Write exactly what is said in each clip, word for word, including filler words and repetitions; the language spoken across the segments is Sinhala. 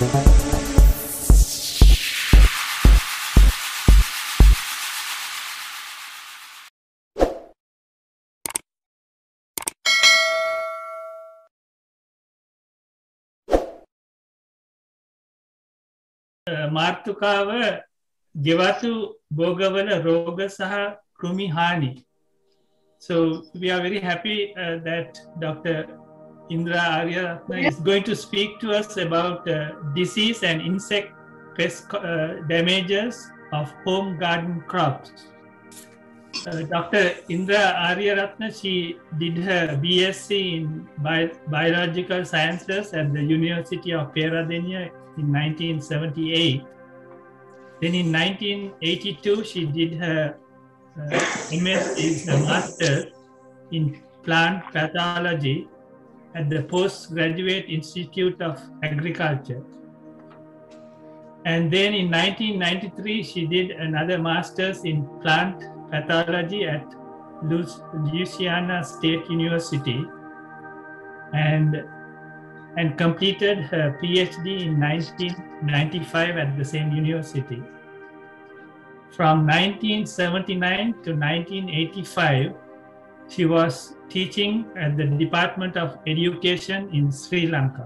මාර්තුකාව ගෙවතු භෝගවල රෝග සහ කෘමි හානි. So we are very happy uh, that Doctor Indra Aryaratna is going to speak to us about uh, disease and insect pest uh, damages of home garden crops. Uh, Doctor Indra Aryaratna, she did her B S c in Bi- Biological Sciences at the University of Peradeniya in nineteen seventy-eight. Then in nineteen eighty-two, she did her uh, M S is a master in plant pathology at the Postgraduate Institute of Agriculture. And then in nineteen ninety-three, she did another master's in plant pathology at Louisiana State University and, and completed her PhD in nineteen ninety-five at the same university. From nineteen seventy-nine to nineteen eighty-five, she was teaching at the Department of Education in Sri Lanka.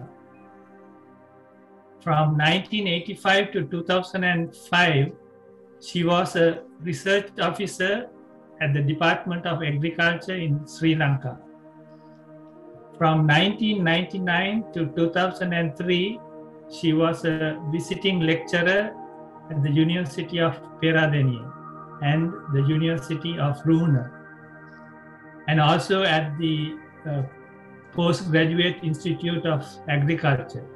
From nineteen eighty-five to two thousand five, she was a research officer at the Department of Agriculture in Sri Lanka. From nineteen ninety-nine to two thousand three, she was a visiting lecturer at the University of Peradeniya and the University of Runa, and also at the uh, Postgraduate Institute of Agriculture.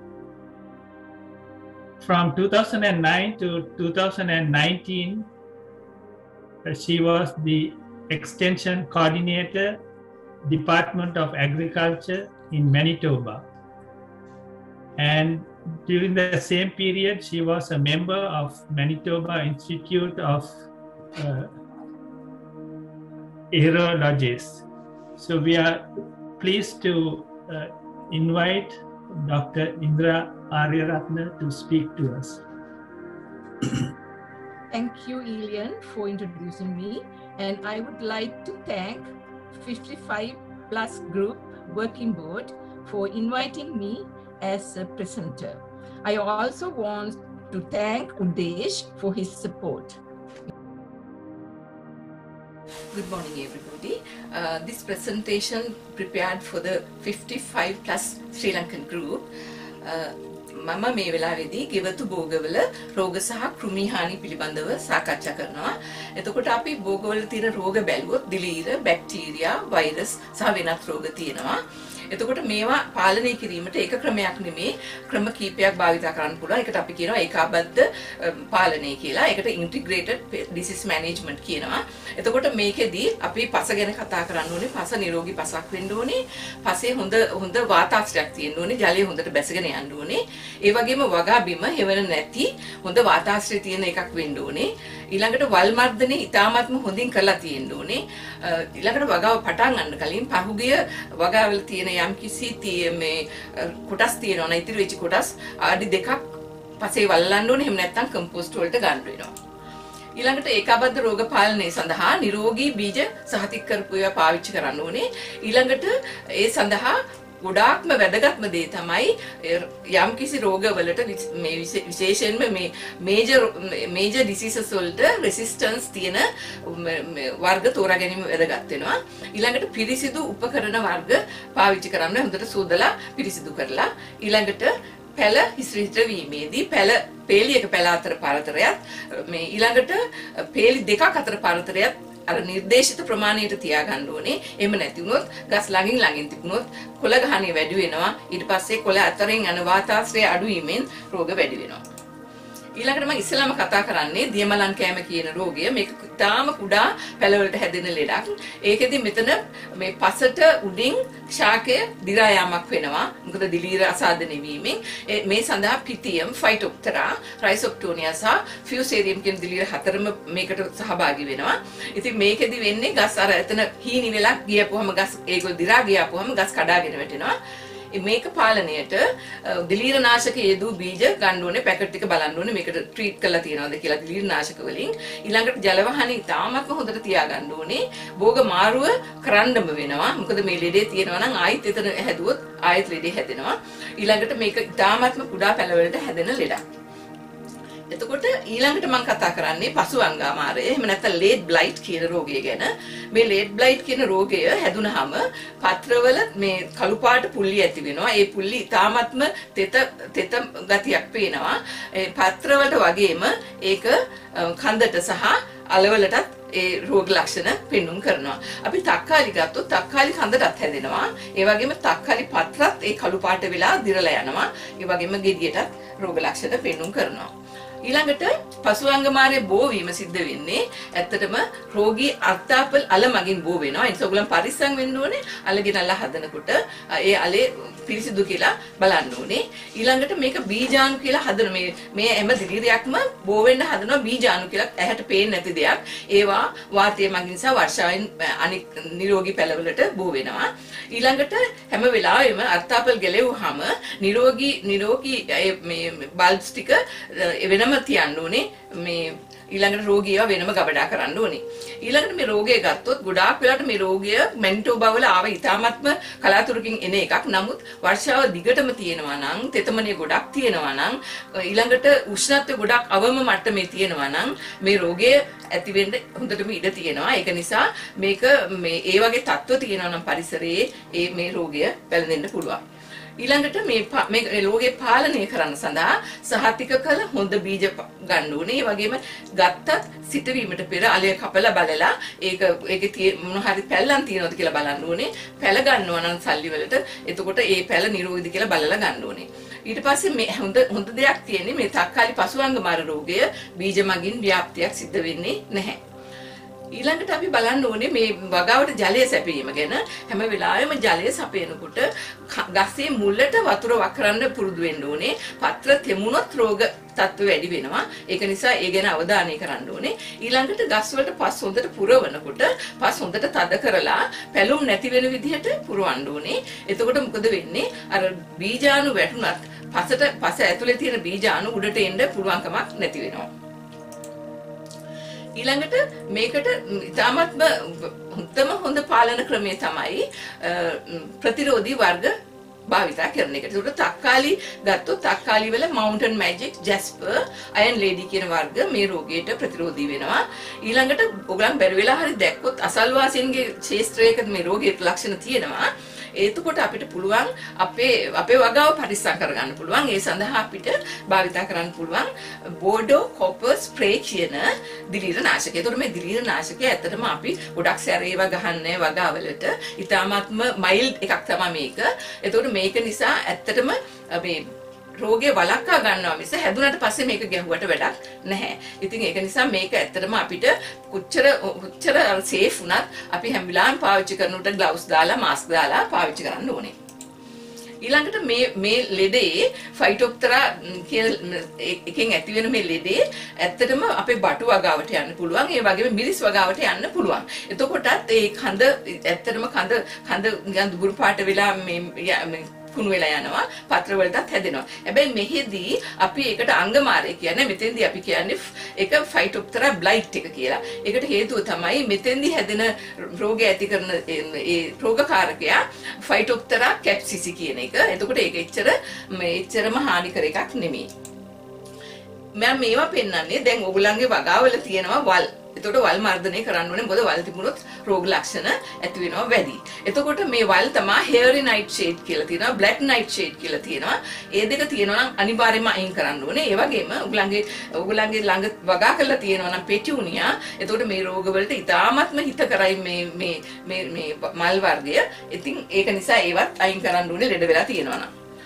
From two thousand nine to two thousand nineteen, uh, she was the Extension Coordinator, Department of Agriculture in Manitoba. And during the same period, she was a member of Manitoba Institute of uh, Aerologists. So we are pleased to uh, invite Doctor Indra Aryaratna to speak to us. Thank you, Elian, for introducing me. And I would like to thank fifty-five plus Group Working Board for inviting me as a presenter. I also want to thank Udesh for his support. Good morning, everybody. Uh, this presentation prepared for the fifty-five plus Sri Lankan group. මම මේ වෙලාවේදී ගෙවතු භෝගවල රෝග සහ කෘමි හානි පිළිබඳව සාකච්ඡා කරනවා. එතකොට අපි භෝගවල තියෙන රෝග බැලුවොත් දිලීර, බැක්ටීරියා, වෛරස් සහ වෙනත් රෝග තියෙනවා. එතකොට මේවා පාලනය කිරීමට එක ක්‍රමයක් නෙමේ ක්‍රම කීපයක් භාවිත කරන්න පුළුවන්. ඒකට අපි කියනවා ඒකාබද්ධ පාලනය කියලා. ඒකට integrated disease management කියනවා. එතකොට මේකෙදී අපි පස ගැන කතා කරන්න ඕනේ. පස නිරෝගී පසක් වෙන්න ඕනේ. පසේ හොඳ හොඳ වාතාශ්‍රයක් තියෙන්න ඕනේ. ජලය හොඳට බැසගෙන යන්න ඕනේ. ඒ වගේම වගා බිම හෙවන නැති හොඳ වාතාශ්‍රය තියෙන එකක් වෙන්න ඕනේ. ඊළඟට වල් මර්ධනය ඉතාමත්ම හොඳින් කරලා තියෙන්න ඕනේ. ඊළඟට වගාව පටන් ගන්න කලින් පහුගිය වගාවල තියෙන යම් කිසි මේ කොටස් තියෙනවා ඉතිරි වෙච්ච කොටස් අඩි දෙකක් පස්සේ වල්ලන්න ඕනේ. එහෙම නැත්නම් කම්පෝස්ට් වලට ගන්න වෙනවා. ඊළඟට ඒකාබද්ධ රෝග පාලනය සඳහා නිරෝගී බීජ සහතික කරපු ඒවා පාවිච්චි කරන්න ඕනේ. ඊළඟට ඒ සඳහා ගොඩාක්ම වැදගත්ම දේ තමයි යම් කිසි රෝගවලට මේ විශේෂයෙන්ම මේ මේජර් මේජර් ඩිසීසස් වලට රෙසිස්ටන්ස් තියෙන වර්ග තෝරා ගැනීම වැදගත් වෙනවා. ඊළඟට පිරිසිදු උපකරණ වර්ග පාවිච්චි කරන්න හොඳට සෝදලා පිරිසිදු කරලා ඊළඟට පැල හිස්රිහිත වීමේදී පැල පේලියක පැල අතර පරතරයක් මේ ඊළඟට පේලි දෙකක් අතර පරතරයක් අර නිර්දේශිත ප්‍රමාණයට තියාගන්න ඕනේ. එහෙම නැති වුණොත් ගස් ළඟින් ළඟින් තිබුණොත් කොළ ගහණය වැඩි වෙනවා. ඊට පස්සේ කොළ අතරින් යන වාතාශ්‍රය අඩු වීමෙන් රෝග වැඩි වෙනවා. ඊළඟට මම ඉස්සෙල්ලාම කතා කරන්නේ දියමලන් කෑම කියන රෝගය. මේක තාම කුඩා පැලවලට හැදෙන ලෙඩක්. ඒකෙදි මෙතන මේ පසට උඩින් ශාකය දි รา යාමක් වෙනවා. මොකද දිලීර අසාධනය වීමෙන් මේ සඳහා පිතියම්, ෆයිටොප්ටරා, රයිසොප්ටෝනියා සහ ෆියුසේරියම් කියන දිලීර හතරම මේකට සහභාගී වෙනවා. ඉතින් මේකෙදි වෙන්නේ ගස් අර එතන හීනි වෙලා ගියපුවම ගස් ඒගොල්ලෝ දි รา ගියපුවම ගස් කඩාගෙන වැටෙනවා. මේක පාලනයට දිලීරනාශක යෙදූ බීජ ගන්න ඕනේ පැකට් ටික බලන්න ඕනේ මේකට ට්‍රීට් කරලා තියනවාද කියලා දිලීරනාශක වලින් ඊළඟට ජලවහනේ තාමත්ම හොඳට තියාගන්න ඕනේ භෝග මාරුව කරන්නම වෙනවා මොකද මේ ලෙඩේ තියෙනවා නම් ආයෙත් එතන හැදුවොත් ආයෙත් ලෙඩේ හැදෙනවා ඊළඟට මේක තාමත්ම කුඩා පැලවලට හැදෙන ලෙඩක් එතකොට ඊළඟට මම කතා කරන්නේ පසු අංගාමාරය එහෙම නැත්නම් ලේඩ් බ්ලයිට් කියන රෝගය ගැන මේ ලේඩ් බ්ලයිට් කියන රෝගය හැදුනහම පත්‍රවල මේ කළු පාට පුල්ලි ඇති වෙනවා ඒ පුල්ලි තාමත්ම තෙත තෙත ගතියක් පේනවා ඒ පත්‍රවලට වගේම ඒක කඳට සහ අලවලටත් ඒ රෝග ලක්ෂණ පෙන්눔 කරනවා. අපි තක්කාලි ගත්තොත් තක්කාලි කඳටත් හැදෙනවා. ඒ වගේම තක්කාලි පත්‍රත් ඒ කළු පාට වෙලා දිරලා යනවා. ඒ වගේම ගෙඩියටත් රෝග ලක්ෂණ පෙන්눔 කරනවා. ඊළඟට පසුඅංගමාරයේ බෝ වීම සිද්ධ වෙන්නේ ඇත්තටම රෝගී අර්ථාපල් අල මගින් බෝ වෙනවා. ඒ නිසා ඔයගොල්ලන් පරිස්සම් වෙන්න ඕනේ. අලගෙනලා හදනකොට ඒ අලේ පිරිසිදු කියලා බලන්න ඕනේ. ඊළඟට මේක බීජාණු කියලා හදන මේ මේ හැම දිලිරියක්ම බෝ වෙන්න හදනවා බීජාණු කියලා ඇහැට පේන්නේ නැති දෙයක්. ඒවා වාතය මගින් සහ වර්ෂාවෙන් අනික් නිරෝගී පැලවලට බෝ වෙනවා. ඊළඟට හැම වෙලාවෙම අර්ථාපල් ගැලෙවුවාම නිරෝගී නිරෝගී මේ බල්බ්ස් ටික වෙනම තියන්න ඕනේ මේ ඊළඟට රෝගියව වෙනම ගබඩා කරන්න ඕනේ. ඊළඟට මේ රෝගය ගත්තොත් ගොඩාක් වෙලාවට මේ රෝගය මැනිටෝබා වල ආව ඉතාමත්ම කලාතුරකින් එන එකක්. නමුත් වර්ෂාව දිගටම තියෙනවා නම් තෙතමනේ ගොඩක් තියෙනවා නම් ඊළඟට උෂ්ණත්වය ගොඩක් අවම මට්ටමේ තියෙනවා නම් මේ රෝගය ඇති වෙන්න හොඳටම ඉඩ තියෙනවා. ඒක නිසා මේක මේ ඒ වගේ තත්ත්ව තියෙනවා නම් පරිසරයේ ඒ මේ රෝගය පැලඳෙන්න පුළුවන්. ඊළඟට මේ මේ රෝගේ පාලනය කරන්න සඳහා සහතික කළ හොඳ බීජ ගන්න ඕනේ. ඒ වගේම ගත්තත් සිටවීමට පෙර අලය කපලා බලලා ඒක ඒකේ මොන හරි පැල්ලම් තියෙනවද කියලා බලන්න ඕනේ. පැල ගන්නවා නම් සල්ලි වලට එතකොට ඒ පැල නිරෝධිද කියලා බලලා ගන්න ඕනේ. ඊට පස්සේ මේ හොඳ හොඳ දෙයක් තියෙන්නේ මේ තක්කාලි පසුඅංගමාර රෝගය බීජ මගින් ව්‍යාප්තියක් සිද්ධ වෙන්නේ නැහැ. ඊළඟට අපි බලන්න ඕනේ මේ වගාවට ජලය සැපීම ගැන. හැම වෙලාවෙම ජලය සපයනකොට ගස්සේ මුලට වතුර වක්රන්න පුරුදු වෙන්න ඕනේ. පත්‍ර තෙමුණොත් රෝග තත්ත්ව වැඩි වෙනවා. ඒක නිසා ඒ ගැන අවධානය කරන්න ඕනේ. ඊළඟට ගස් වලට පස් හොඳට පුරවනකොට පස් හොඳට තද කරලා පැලුම් නැති වෙන විදිහට පුරවන්න ඕනේ. එතකොට මොකද වෙන්නේ? අර බීජාණු වැටුණත් පසට පස ඇතුලේ තියෙන බීජාණු උඩට එන්න පුළුවන්කමක් නැති වෙනවා. ඊළඟට මේකට ඉතාමත්ම උත්තම හොඳ පාලන ක්‍රමය තමයි ප්‍රතිරෝධී වර්ග භාවිතා කරන එක. ඒකට තක්කාලි ගත්තොත් තක්කාලි වල Mountain Magic, Jasper, Iron Lady කියන වර්ග මේ රෝගයට ප්‍රතිරෝධී වෙනවා. ඊළඟට ඔයගලන් බැරි වෙලා හරි දැක්කොත් අසල්වාසීන්ගේ ක්ෂේත්‍රයක මේ රෝගයේ ලක්ෂණ තියෙනවා. එතකොට අපිට පුළුවන් අපේ අපේ වගාව පරිස්සම් කරගන්න පුළුවන්. ඒ සඳහා අපිට භාවිතා කරන්න පුළුවන් බෝඩෝ කොපර් ස්ප්‍රේ කියන දිලීරනාශකය. ඒතකොට මේ දිලීරනාශකය ඇත්තටම අපි ගොඩක් සැරේව ගහන්නේ වගාවලට. ඊටාත්ම මයිල්ඩ් එකක් තමයි මේක. ඒතකොට මේක නිසා ඇත්තටම මේ රෝගය වළක්වා ගන්නවා මිස හැදුනට පස්සේ මේක ගැහුවට වැඩක් නැහැ. ඉතින් ඒක නිසා මේක ඇත්තටම අපිට කොච්චර කොච්චර සේෆ් වුණත් අපි හැම වෙලාවෙම පාවිච්චි කරනකොට ග්ලව්ස් දාලා මාස්ක් දාලා පාවිච්චි කරන්න ඕනේ. ඊළඟට මේ මේ ලෙඩේ ෆයිටොප්තෙරා කියන එකෙන් ඇති වෙන මේ ලෙඩේ ඇත්තටම අපේ බටු වගාවට යන්න පුළුවන්. ඒ වගේම මිරිස් වගාවට යන්න පුළුවන්. එතකොටත් ඒ කඳ ඇත්තටම කඳ කඳ දුඹුරු පාට වෙලා මේ කුණු වෙලා යනවා. පත්‍ර වලටත් හැදෙනවා. හැබැයි මෙහෙදී අපි ඒකට අංගමාරය කියන්නේ මෙතෙන්දී අපි කියන්නේ ඒක ෆයිටොප්තෙරා බ්ලයිට් එක කියලා. ඒකට හේතුව තමයි මෙතෙන්දී හැදෙන රෝගය ඇති කරන ඒ රෝගකාරකයා ෆයිටොප්තෙරා කැප්සිසි කියන එක. එතකොට ඒක එච්චර මේ එච්චරම හානිකර එකක් නෙමෙයි. මම මේවා පෙන්නන්නේ දැන් ඔයගොල්ලන්ගේ වගාවල තියෙනවා වල්. එතකොට වල් මර්ධනය කරන්න ඕනේ. මොකද වල් තිබුණොත් රෝග ලක්ෂණ ඇති වෙනවා වැඩි. එතකොට මේ වල් තමයි hairy nightshade කියලා තියෙනවා, black nightshade කියලා තියෙනවා. ඒ දෙක තියෙනවා නම් අනිවාර්යයෙන්ම අයින් කරන්න ඕනේ. ඒ වගේම ඔයගලන්ගේ ඔයගලන්ගේ ළඟ වගා කරලා තියෙනවා නම් පෙටියුනියා. එතකොට මේ රෝග වලට ඉතාමත්ම හිතකරයි මේ මේ මේ මේ මල් වර්ගය. ඉතින් ඒක නිසා ඒවත් අයින් කරන්න ඕනේ ලෙඩ වෙලා තියෙනවා නම්.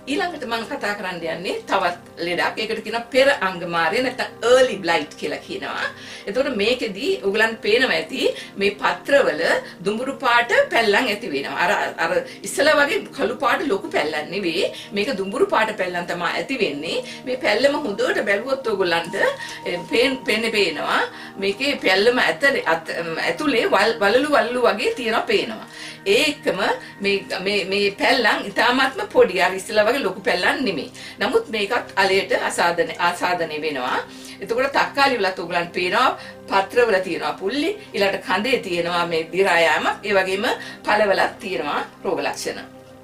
ඊළඟට මම කතා කරන්න යන්නේ තවත් ලෙඩක්. ඒකට කියනවා පෙර අංගමාරය නැත්නම් early blight කියලා කියනවා. එතකොට මේකෙදී ඔයගලන්ට පේනවා ඇති මේ පත්‍රවල දුඹුරු පාට පැල්ලම් ඇති වෙනවා. අර අර ඉස්සලා වගේ කළු පාට ලොකු පැල්ලම් නෙවෙයි. මේක දුඹුරු පාට පැල්ලම් තමයි ඇති වෙන්නේ. මේ පැල්ලම හොඳට බැලුවොත් ඔයගලන්ට පේන්නේ පේනවා. මේකේ පැල්ලම ඇතුලේ වලලු වලලු වගේ තියෙනවා පේනවා. ඒකම මේ මේ මේ පැල්ලම් ඉතාමත්ම පොඩි. අර ඉස්සලා වගේ ලොකු පැල්ලම් නෙමෙයි. නමුත් මේකත් අලයට ආසාදන ආසාදනය වෙනවා. එතකොට තක්කාලි වලත් ඔයගලන්ට පේනවා පත්‍රවල තියෙනවා පුල්ලි, ඊළඟට කඳේ තියෙනවා මේ දි රා යාම, ඒ වගේම පළවලක් තියෙනවා රෝග ලක්ෂණ.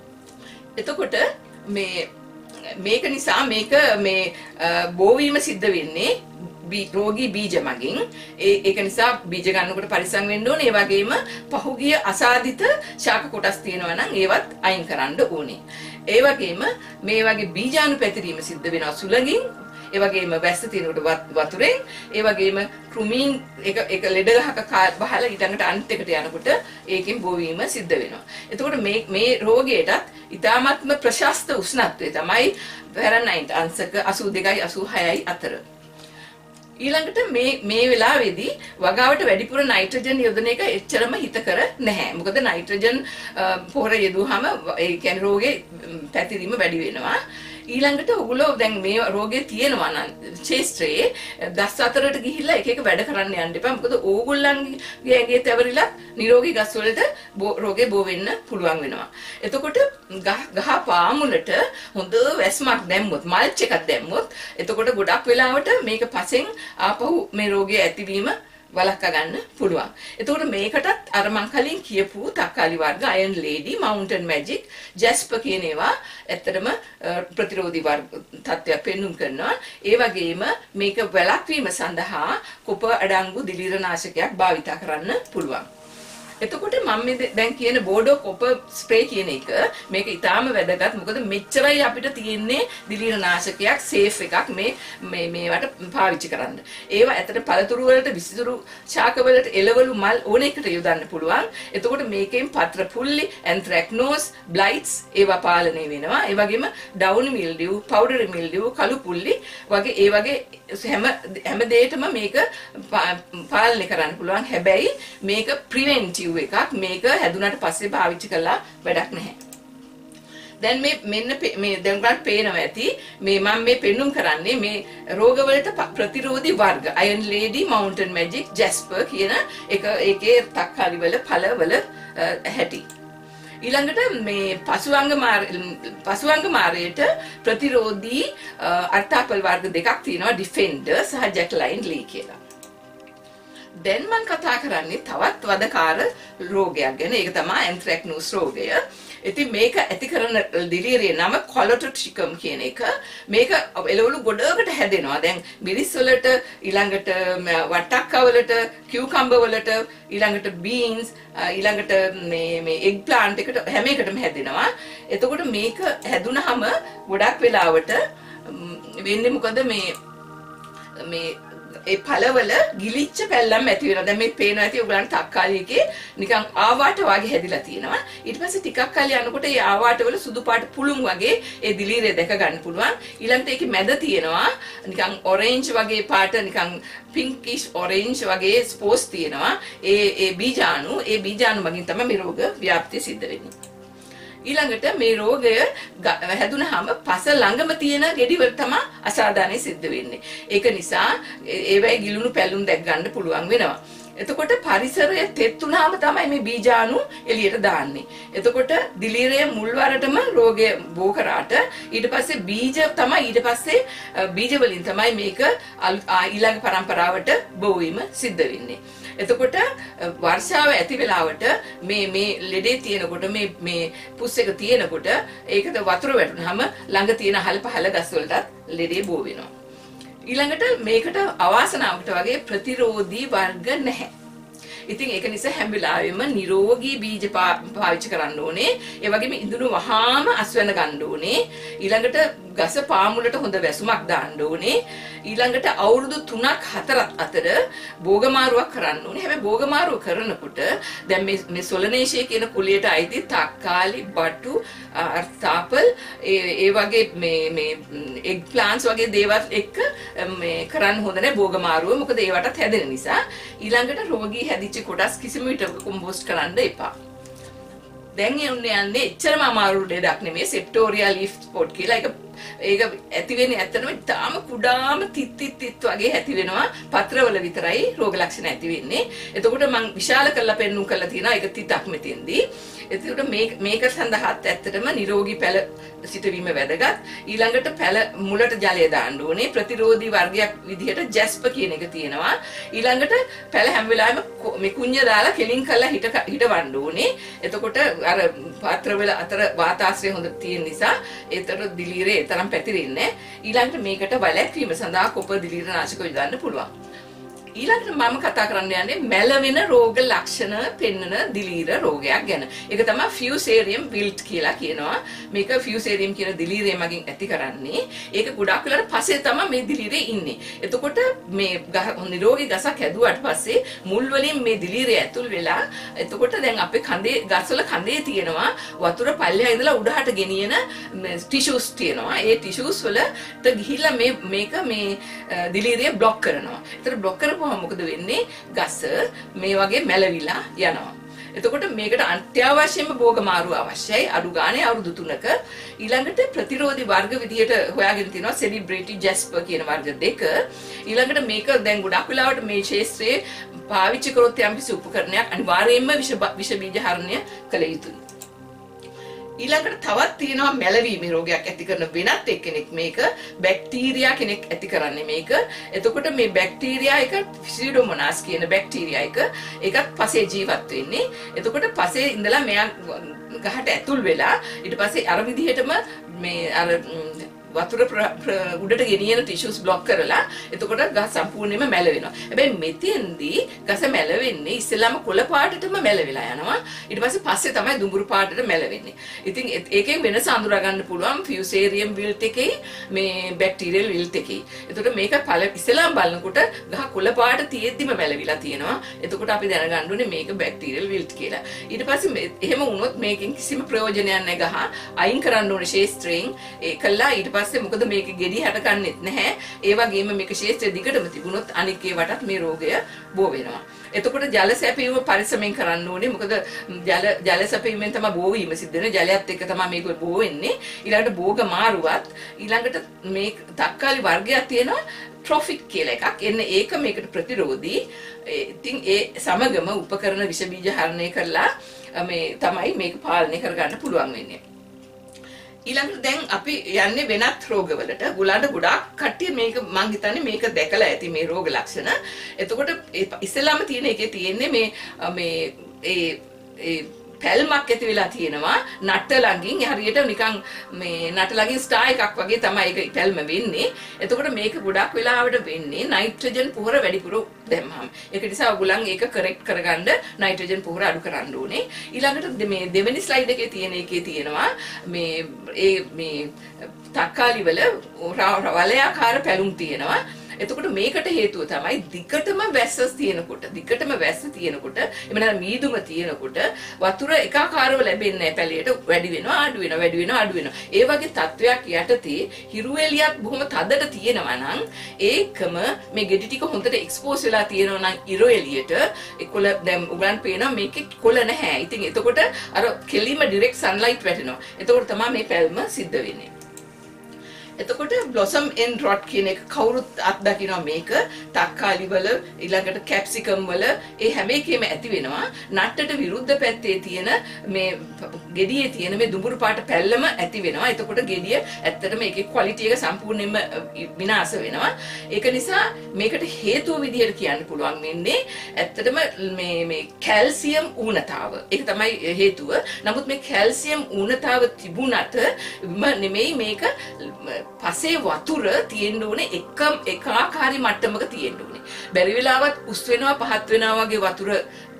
එතකොට මේ මේක නිසා මේක මේ බෝවීම සිද්ධ වෙන්නේ රෝගී බීජ මගින්. ඒක නිසා බීජ ගන්නකොට පරිස්සම් වෙන්න ඕනේ. ඒ වගේම පහුගිය අසාධිත ශාක කොටස් තියෙනවා නම් ඒවත් අයින් කරන්න ඕනේ. ඒ වගේම මේ වගේ බීජාණු පැතිරීම සිද්ධ වෙනවා සුළඟින්, ඒ වගේම වැස්ස තියෙනකොට වතුරෙන්, ඒ වගේම කෘමීන් එක එක ලෙඩ ගහක බහලා ඊටඟට අනිත් එකට යනකොට ඒකෙන් බෝවීම සිද්ධ වෙනවා. එතකොට මේ මේ රෝගයටත් ඉතාමත්ම ප්‍රශස්ත උෂ්ණත්වය තමයි ෆැරන්හයිට් අංශක අසූ දෙකයි අසූ හයයි අතර. ඊළඟට මේ මේ වෙලාවේදී වගාවට වැඩිපුර නයිට්‍රජන් යොදන එක එච්චරම හිතකර නැහැ. මොකද නයිට්‍රජන් පොහොර යෙදුවාම ඒ කියන්නේ රෝගේ පැතිරීම වැඩි වෙනවා. ඊළඟට ඔගොල්ලෝ දැන් මේ රෝගේ තියෙනවා නම් ශේෂ්ත්‍රයේ ගස් අතරට ගිහිල්ලා එක එක වැඩ කරන්න යන්න එපා. මොකද ඕගොල්ලන්ගේ ඇඟේ තැවරිලා නිරෝගී ගස් වලට රෝගේ බෝ වෙන්න පුළුවන් වෙනවා. එතකොට ගහ පාමුලට හොඳ වැස්මක් දැම්මොත්, මල්ච් එකක් දැම්මොත්, එතකොට ගොඩක් වෙලාවට මේක පසෙන් ආපහු මේ රෝගය ඇතිවීම වළක්වා ගන්න පුළුවන්. එතකොට මේකටත් අර මං කලින් කියපු තක්කාලි වර්ග, අයන් ලේඩි, මවුන්ටන් මැජික්, ජැස්පර් කියන ඒවා ඇත්තටම ප්‍රතිරෝධී වර්ග තත්ත්වයක් පෙන්눔 කරනවා. ඒ වගේම මේක වැළැක්වීම සඳහා කොප අඩංගු දිලීරනාශකයක් භාවිත කරන්න පුළුවන්. එතකොට මම මේ දැන් කියන බෝඩෝ කොපර් ස්ප්‍රේ කියන එක මේක ඊටාම වැදගත්. මොකද මෙච්චරයි අපිට තියෙන්නේ දිලීරනාශකයක් සේෆ් එකක් මේ මේ මේවට පාවිච්චි කරන්න. ඒවා ඇත්තට පළතුරු වලට, විසිතුරු ශාක වලට, එළවලු මල් ඕන එකට යොදන්න පුළුවන්. එතකොට මේකෙන් පත්‍ර පුල්ලි, ඇන්ත්‍රැක්නෝස්, බ්ලයිට්ස් ඒවා පාලනය වෙනවා. ඒ වගේම ඩවුන් මිල්ඩියු, පවුඩර් මිල්ඩියු, කළු පුල්ලි වගේ ඒ වගේ හැම හැම දෙයකම මේක පාලනය කරන්න පුළුවන්. හැබැයි මේක ප්‍රිවෙන්ටිව් එකක්. මේක හැදුනට පස්සේ පාවිච්චි කළා වැඩක් නැහැ. දැන් මේ මෙන්න මේ දැන් ගන්න පේනවා ඇති මේ මම මේ පෙන්눔 කරන්නේ මේ රෝගවලට ප්‍රතිරෝධී වර්ග අයන් ලේඩි, මවුන්ටන් මැජික්, ජැස්පර් කියන එක ඒකේ තක්කාලි වල ඵලවල හැටි. ඊළඟට මේ පසුවංග පසුවංග මාරයට ප්‍රතිරෝධී අර්ථාපල් වර්ග දෙකක් තියෙනවා, ඩිෆෙන්ඩර් සහ ජැක්ලයින් ලී කියලා. දැන් මම කතා කරන්නේ තවත් වදකාර රෝගයක් ගැන. ඒක තමයි ඇන්ත්‍රැක්නෝස් රෝගය. ඉතින් මේක ඇති කරන දිලීරිය නම කොලොටොට්‍රිකම් කියන එක. මේක එළවලු ගොඩකට හැදෙනවා. දැන් මිරිස් වලට, ඊළඟට වට්ටක්කා වලට, කියුකම්බර් වලට, ඊළඟට බීන්ස්, ඊළඟට මේ මේ එග් ප්ලාන්ට් එකට හැම එකටම හැදෙනවා. එතකොට මේක හැදුනහම ගොඩක් වෙලාවට වෙන්නේ මොකද මේ මේ ඒ පළවල ගිලිච්ච පැල්ලම් ඇති වෙනවා. දැන් මේ පේනවා ඇති ඔයගලන්ට තක්කාලි එකේ නිකන් ආවාට වගේ හැදිලා තියෙනවා. ඊට පස්සේ ටිකක් කාලේ යනකොට ඒ ආවාට වල සුදු පාට පුළුන් වගේ ඒ දිලීරය දැක ගන්න පුළුවන්. ඊළඟට ඒකේ මැද තියෙනවා නිකන් ඔරෙන්ජ් වගේ පාට, නිකන් පින්කිෂ් ඔරෙන්ජ් වගේ ස්පෝස් තියෙනවා. ඒ ඒ බීජාණු ඒ බීජාණු මගින් තමයි මේ රෝග ව්‍යාප්තිය සිද්ධ වෙන්නේ. ඊළඟට මේ රෝගය හැදුනහම පස ළඟම තියෙන ගෙඩි වල තමයි අසාධාරණ සිද්ධ වෙන්නේ. ඒක නිසා ඒවයි ගිලුණු පැලුම් දැක් ගන්න පුළුවන් වෙනවා. එතකොට පරිසරය තෙත් වුණාම තමයි මේ බීජාණු එළියට දාන්නේ. එතකොට දිලීරයේ මුල්වරටම රෝගය බෝ කරාට ඊට පස්සේ බීජ තමයි ඊට පස්සේ බීජ වලින් තමයි මේක ඊළඟ පරම්පරාවට බෝ වීම සිද්ධ වෙන්නේ. එතකොට වර්ෂාව ඇති වෙලාවට මේ මේ ලෙඩේ තියෙනකොට මේ මේ පුස් එක තියෙනකොට ඒකට වතුර වැටුනහම ළඟ තියෙන අහල පහල ගස් වලටත් ලෙඩේ බෝ වෙනවා. ඊළඟට මේකට අවාසනාවකට වගේ ප්‍රතිරෝධී වර්ග නැහැ. ඉතින් ඒක නිසා හැම වෙලාවෙම නිරෝගී බීජ පාවිච්චි කරන්න ඕනේ. ඒ වගේම ඉඳුණු වහාම අස්වැන්න ගන්න ඕනේ. ඊළඟට ගස පාමුලට හොඳ වැසුමක් දාන්න ඕනේ. ඊළඟට අවුරුදු තුනක් හතරක් අතර බෝගමාරුවක් කරන්න ඕනේ. හැබැයි බෝගමාරුව කරනකොට දැන් මේ මේ සොලනේෂිය කියන කුලියට අයිති තක්කාලි, බටු, අර්ථාපල් ඒ වගේ මේ මේ එග් ප්ලාන්ට්ස් වගේ දේවල් එක්ක මේ කරන්න හොඳ නැහැ බෝගමාරුව. මොකද ඒවටත් හැදෙන නිසා. ඊළඟට රෝගී හැදිච්ච කොටස් කිසිම විටක කොම්පෝස්ට් කරන්න එපා. දැන් යන්නේ යන්නේ එච්චරම අමාරු දෙයක් නෙමෙයි සෙප්ටෝරියා ලීෆ් ස්පොට් කියලා. ඒක ඒක ඇති වෙන්නේ ඇත්තටම තාම කුඩාම තිත් තිත් තිත් වගේ ඇති වෙනවා. පත්‍රවල විතරයි රෝග ලක්ෂණ ඇති වෙන්නේ. එතකොට මම විශාල කරලා පෙන්නුම් කරලා තියෙනවා ඒක තිතක් මෙතෙන්දී. එතකොට මේ මේක සඳහාත් ඇත්තටම නිරෝගී පැල සිටවීම වැදගත්. ඊළඟට පැල මුලට ජලය දාන්න ඕනේ. ප්‍රතිරෝධී වර්ගයක් විදිහට ජැස්පර් කියන එක තියෙනවා. ඊළඟට පැල හැම වෙලාවෙම මේ කුණ්‍ය දාලා කෙලින් කරලා හිට හිටවන්න ඕනේ. එතකොට අර පාත්‍රවල අතර වාතාශ්‍රය හොඳට තියෙන නිසා ඒතර දිලීරේ තරම් පැතිරෙන්නේ. ඊළඟට මේකට වැළැක්වීම සඳහා කොපර් දිලීර නාශක යොදන්න පුළුවන්. ඊළඟට මම කතා කරන්න යන්නේ මැලවෙන රෝග ලක්ෂණ පෙන්වන දිලීර රෝගයක් ගැන. ඒක තමයි ෆියුසේරියම් විල්ට් කියලා කියනවා. මේක ෆියුසේරියම් කියන දිලීරය මගින් ඇති කරන්නේ. ඒක ගොඩක් වෙලාවට පස්සේ තමයි මේ දිලීරේ ඉන්නේ. එතකොට මේ නිරෝගී ගසක් හැදුවාට පස්සේ මුල් වලින් මේ දිලීරය ඇතුල් වෙලා එතකොට දැන් අපේ කඳේ ගස්වල කඳේ තියෙනවා වතුර පල්ලෙහා ඉඳලා උඩහට ගෙනියන ටිෂුස් තියෙනවා. ඒ ටිෂුස් වලට ගිහිල්ලා මේ මේක මේ දිලීරය බ්ලොක් කරනවා. ඒතර බ්ලොක් කරපුවා මොකද වෙන්නේ? ගස මේ වගේ මැලවිලා යනවා. එතකොට මේකට අත්‍යවශ්‍යම බෝගමාරුව අවශ්‍යයි. අඩු ගානේ අවුරුදු තුනක. ඊළඟට ප්‍රතිරෝධී වර්ග විදියට හොයාගෙන තිනවා සෙලිබ්‍රේටි ජැස්පර් කියන වර්ග දෙක. ඊළඟට මේක දැන් ගොඩක් වෙලාවට මේ ශාස්ත්‍රයේ පාවිච්චි කරොත් යම්කිසි උපකරණයක් අනිවාර්යයෙන්ම විෂ විෂ බීජ හරණය කළ යුතුයි. ඊළඟට තවත් තියෙනවා මැලවීමේ රෝගයක් ඇති කරන වෙනත් එක්කෙනෙක්. මේක බැක්ටීරියා කෙනෙක් ඇති කරන්නේ මේක. එතකොට මේ බැක්ටීරියා එක සියුඩෝමොනාස් කියන බැක්ටීරියා එක ඒකත් පසේ ජීවත් වෙන්නේ. එතකොට පසේ ඉඳලා මෙයා ගහට ඇතුල් වෙලා ඊට පස්සේ අර විදිහටම මේ අර වතුර උඩට ගෙනියන ටිෂුස් බ්ලොක් කරලා එතකොට ගහ සම්පූර්ණයෙන්ම මැලවෙනවා. හැබැයි මෙතෙන්දී ගස මැලවෙන්නේ ඉස්සෙල්ලාම කොළ පාටටම මැලවිලා යනවා. ඊට පස්සේ පස්සේ තමයි දුඹුරු පාටට මැලවෙන්නේ. ඉතින් ඒකෙන් වෙනස අඳුරා ගන්න පුළුවන් ෆියුසේරියම් විල්ට් එකේ මේ බැක්ටීරියල් විල්ට් එකේ. එතකොට මේක පළ ඉස්සෙල්ලාම බලනකොට ගහ කොළ පාට තියෙද්දිම මැලවිලා තියෙනවා. එතකොට අපි දැනගන්න ඕනේ මේක බැක්ටීරියල් විල්ට් කියලා. ඊට පස්සේ එහෙම වුණොත් මේකෙන් කිසිම ප්‍රයෝජනයක් නැහැ. ගහ අයින් කරන්න ඕනේ ශේස්ත්‍රයෙන්. ඒකලා ඊට පස්සේ මොකද මේක ගෙඩි හැටගන්නෙත් නැහැ. ඒ වගේම මේක ශේෂ්ත්‍රය දිගටම තිබුණොත් අනික් ඒවටත් මේ රෝගය බෝ වෙනවා. එතකොට ජල සැපීම පරිස්සමෙන් කරන්න ඕනේ. මොකද ජල ජල සැපීමෙන් තමයි බෝ වීම සිද්ධ වෙන්නේ. ජලයත් එක්ක තමයි මේක බෝ වෙන්නේ. ඊළඟට බෝග මාරුවත් ඊළඟට මේ තක්කාලි වර්ගයක් තියෙනවා ට්‍රොෆික් කියලා එකක්. එන්නේ ඒක මේකට ප්‍රතිරෝධී. ඉතින් ඒ සමගම උපකරණ විෂ බීජ හරණය කරලා මේ තමයි මේක පාලනය කරගන්න පුළුවන් වෙන්නේ. ඊළඟට දැන් අපි යන්නේ වෙනත් රෝගවලට. ගුලන්ට ගොඩාක් කට්ටිය මේක මං හිතන්නේ මේක දැකලා ඇති මේ රෝග ලක්ෂණ. එතකොට ඉස්සෙල්ලාම තියෙන එකේ තියෙන්නේ මේ මේ ඒ ඒ පැල්මක් ඇති වෙලා තියෙනවා නට ළඟින්. හරියට නිකන් මේ නට ළඟින් ස්ටාර් එකක් වගේ තමයි ඒක පැල්ම වෙන්නේ. එතකොට මේක ගොඩක් වෙලාවට වෙන්නේ නයිට්‍රජන් පොහොර වැඩිපුර දැම්මම. ඒක නිසා ඔයගොල්ලන් ඒක කරෙක්ට් කරගන්න නයිට්‍රජන් පොහොර අඩු කරන්න ඕනේ. ඊළඟට මේ දෙවෙනි ස්ලයිඩ් එකේ තියෙන එකේ තියෙනවා මේ ඒ මේ තක්කාලි වල වලයාකාර පැලුම් තියෙනවා. එතකොට මේකට හේතුව තමයි දිගටම වැස්ස තියෙනකොට දිගටම වැස්ස තියෙනකොට එමෙන්න මීදුම තියෙනකොට වතුර එකාකාරව ලැබෙන්නේ නැහැ. පැලයට වැඩි වෙනවා අඩු වෙනවා වැඩි වෙනවා අඩු වෙනවා. ඒ වගේ තත්වයක් යටතේ හිරු එළියක් බොහොම තදට තියෙනවා නම් ඒකම මේ ගෙඩි ටික හොඳට එක්ස්පෝස් වෙලා තියෙනවා නම් ඉර එළියට ඒ කොළ දැන් උගලන් පේනවා මේකේ කොළ නැහැ. ඉතින් එතකොට අර කෙලිම ඩිරෙක්ට් සන්ලයිට් වැටෙනවා. එතකොට තමයි මේ පැල්ම සිද්ධ වෙන්නේ. එතකොට බ්ලොසම් එන්ඩ් රොට් කියන එක කවුරුත් අත්දකිනවා මේක. තක්කාලි වල ඊළඟට කැප්සිකම් වල ඒ හැම එකෙම ඇති වෙනවා. නට්ටට විරුද්ධ පැත්තේ තියෙන මේ ගෙඩියේ තියෙන මේ දුඹුරු පාට පැල්ලම ඇති වෙනවා. එතකොට ගෙඩිය ඇත්තටම ඒකේ ක්වොලිටි එක සම්පූර්ණයෙන්ම විනාශ වෙනවා. ඒක නිසා මේකට හේතුව විදිහට කියන්න පුළුවන් වෙන්නේ ඇත්තටම මේ මේ කැල්සියම් ඌනතාව. ඒක තමයි හේතුව. නමුත් මේ කැල්සියම් ඌනතාව තිබුණට නෙමෙයි මේක පසේ වතුර තියෙන්න ඕනේ එකම එකාකාරී මට්ටමක තියෙන්න ඕනේ. බැරි වෙලාවත් උස් වෙනවා පහත් වෙනවා වගේ වතුර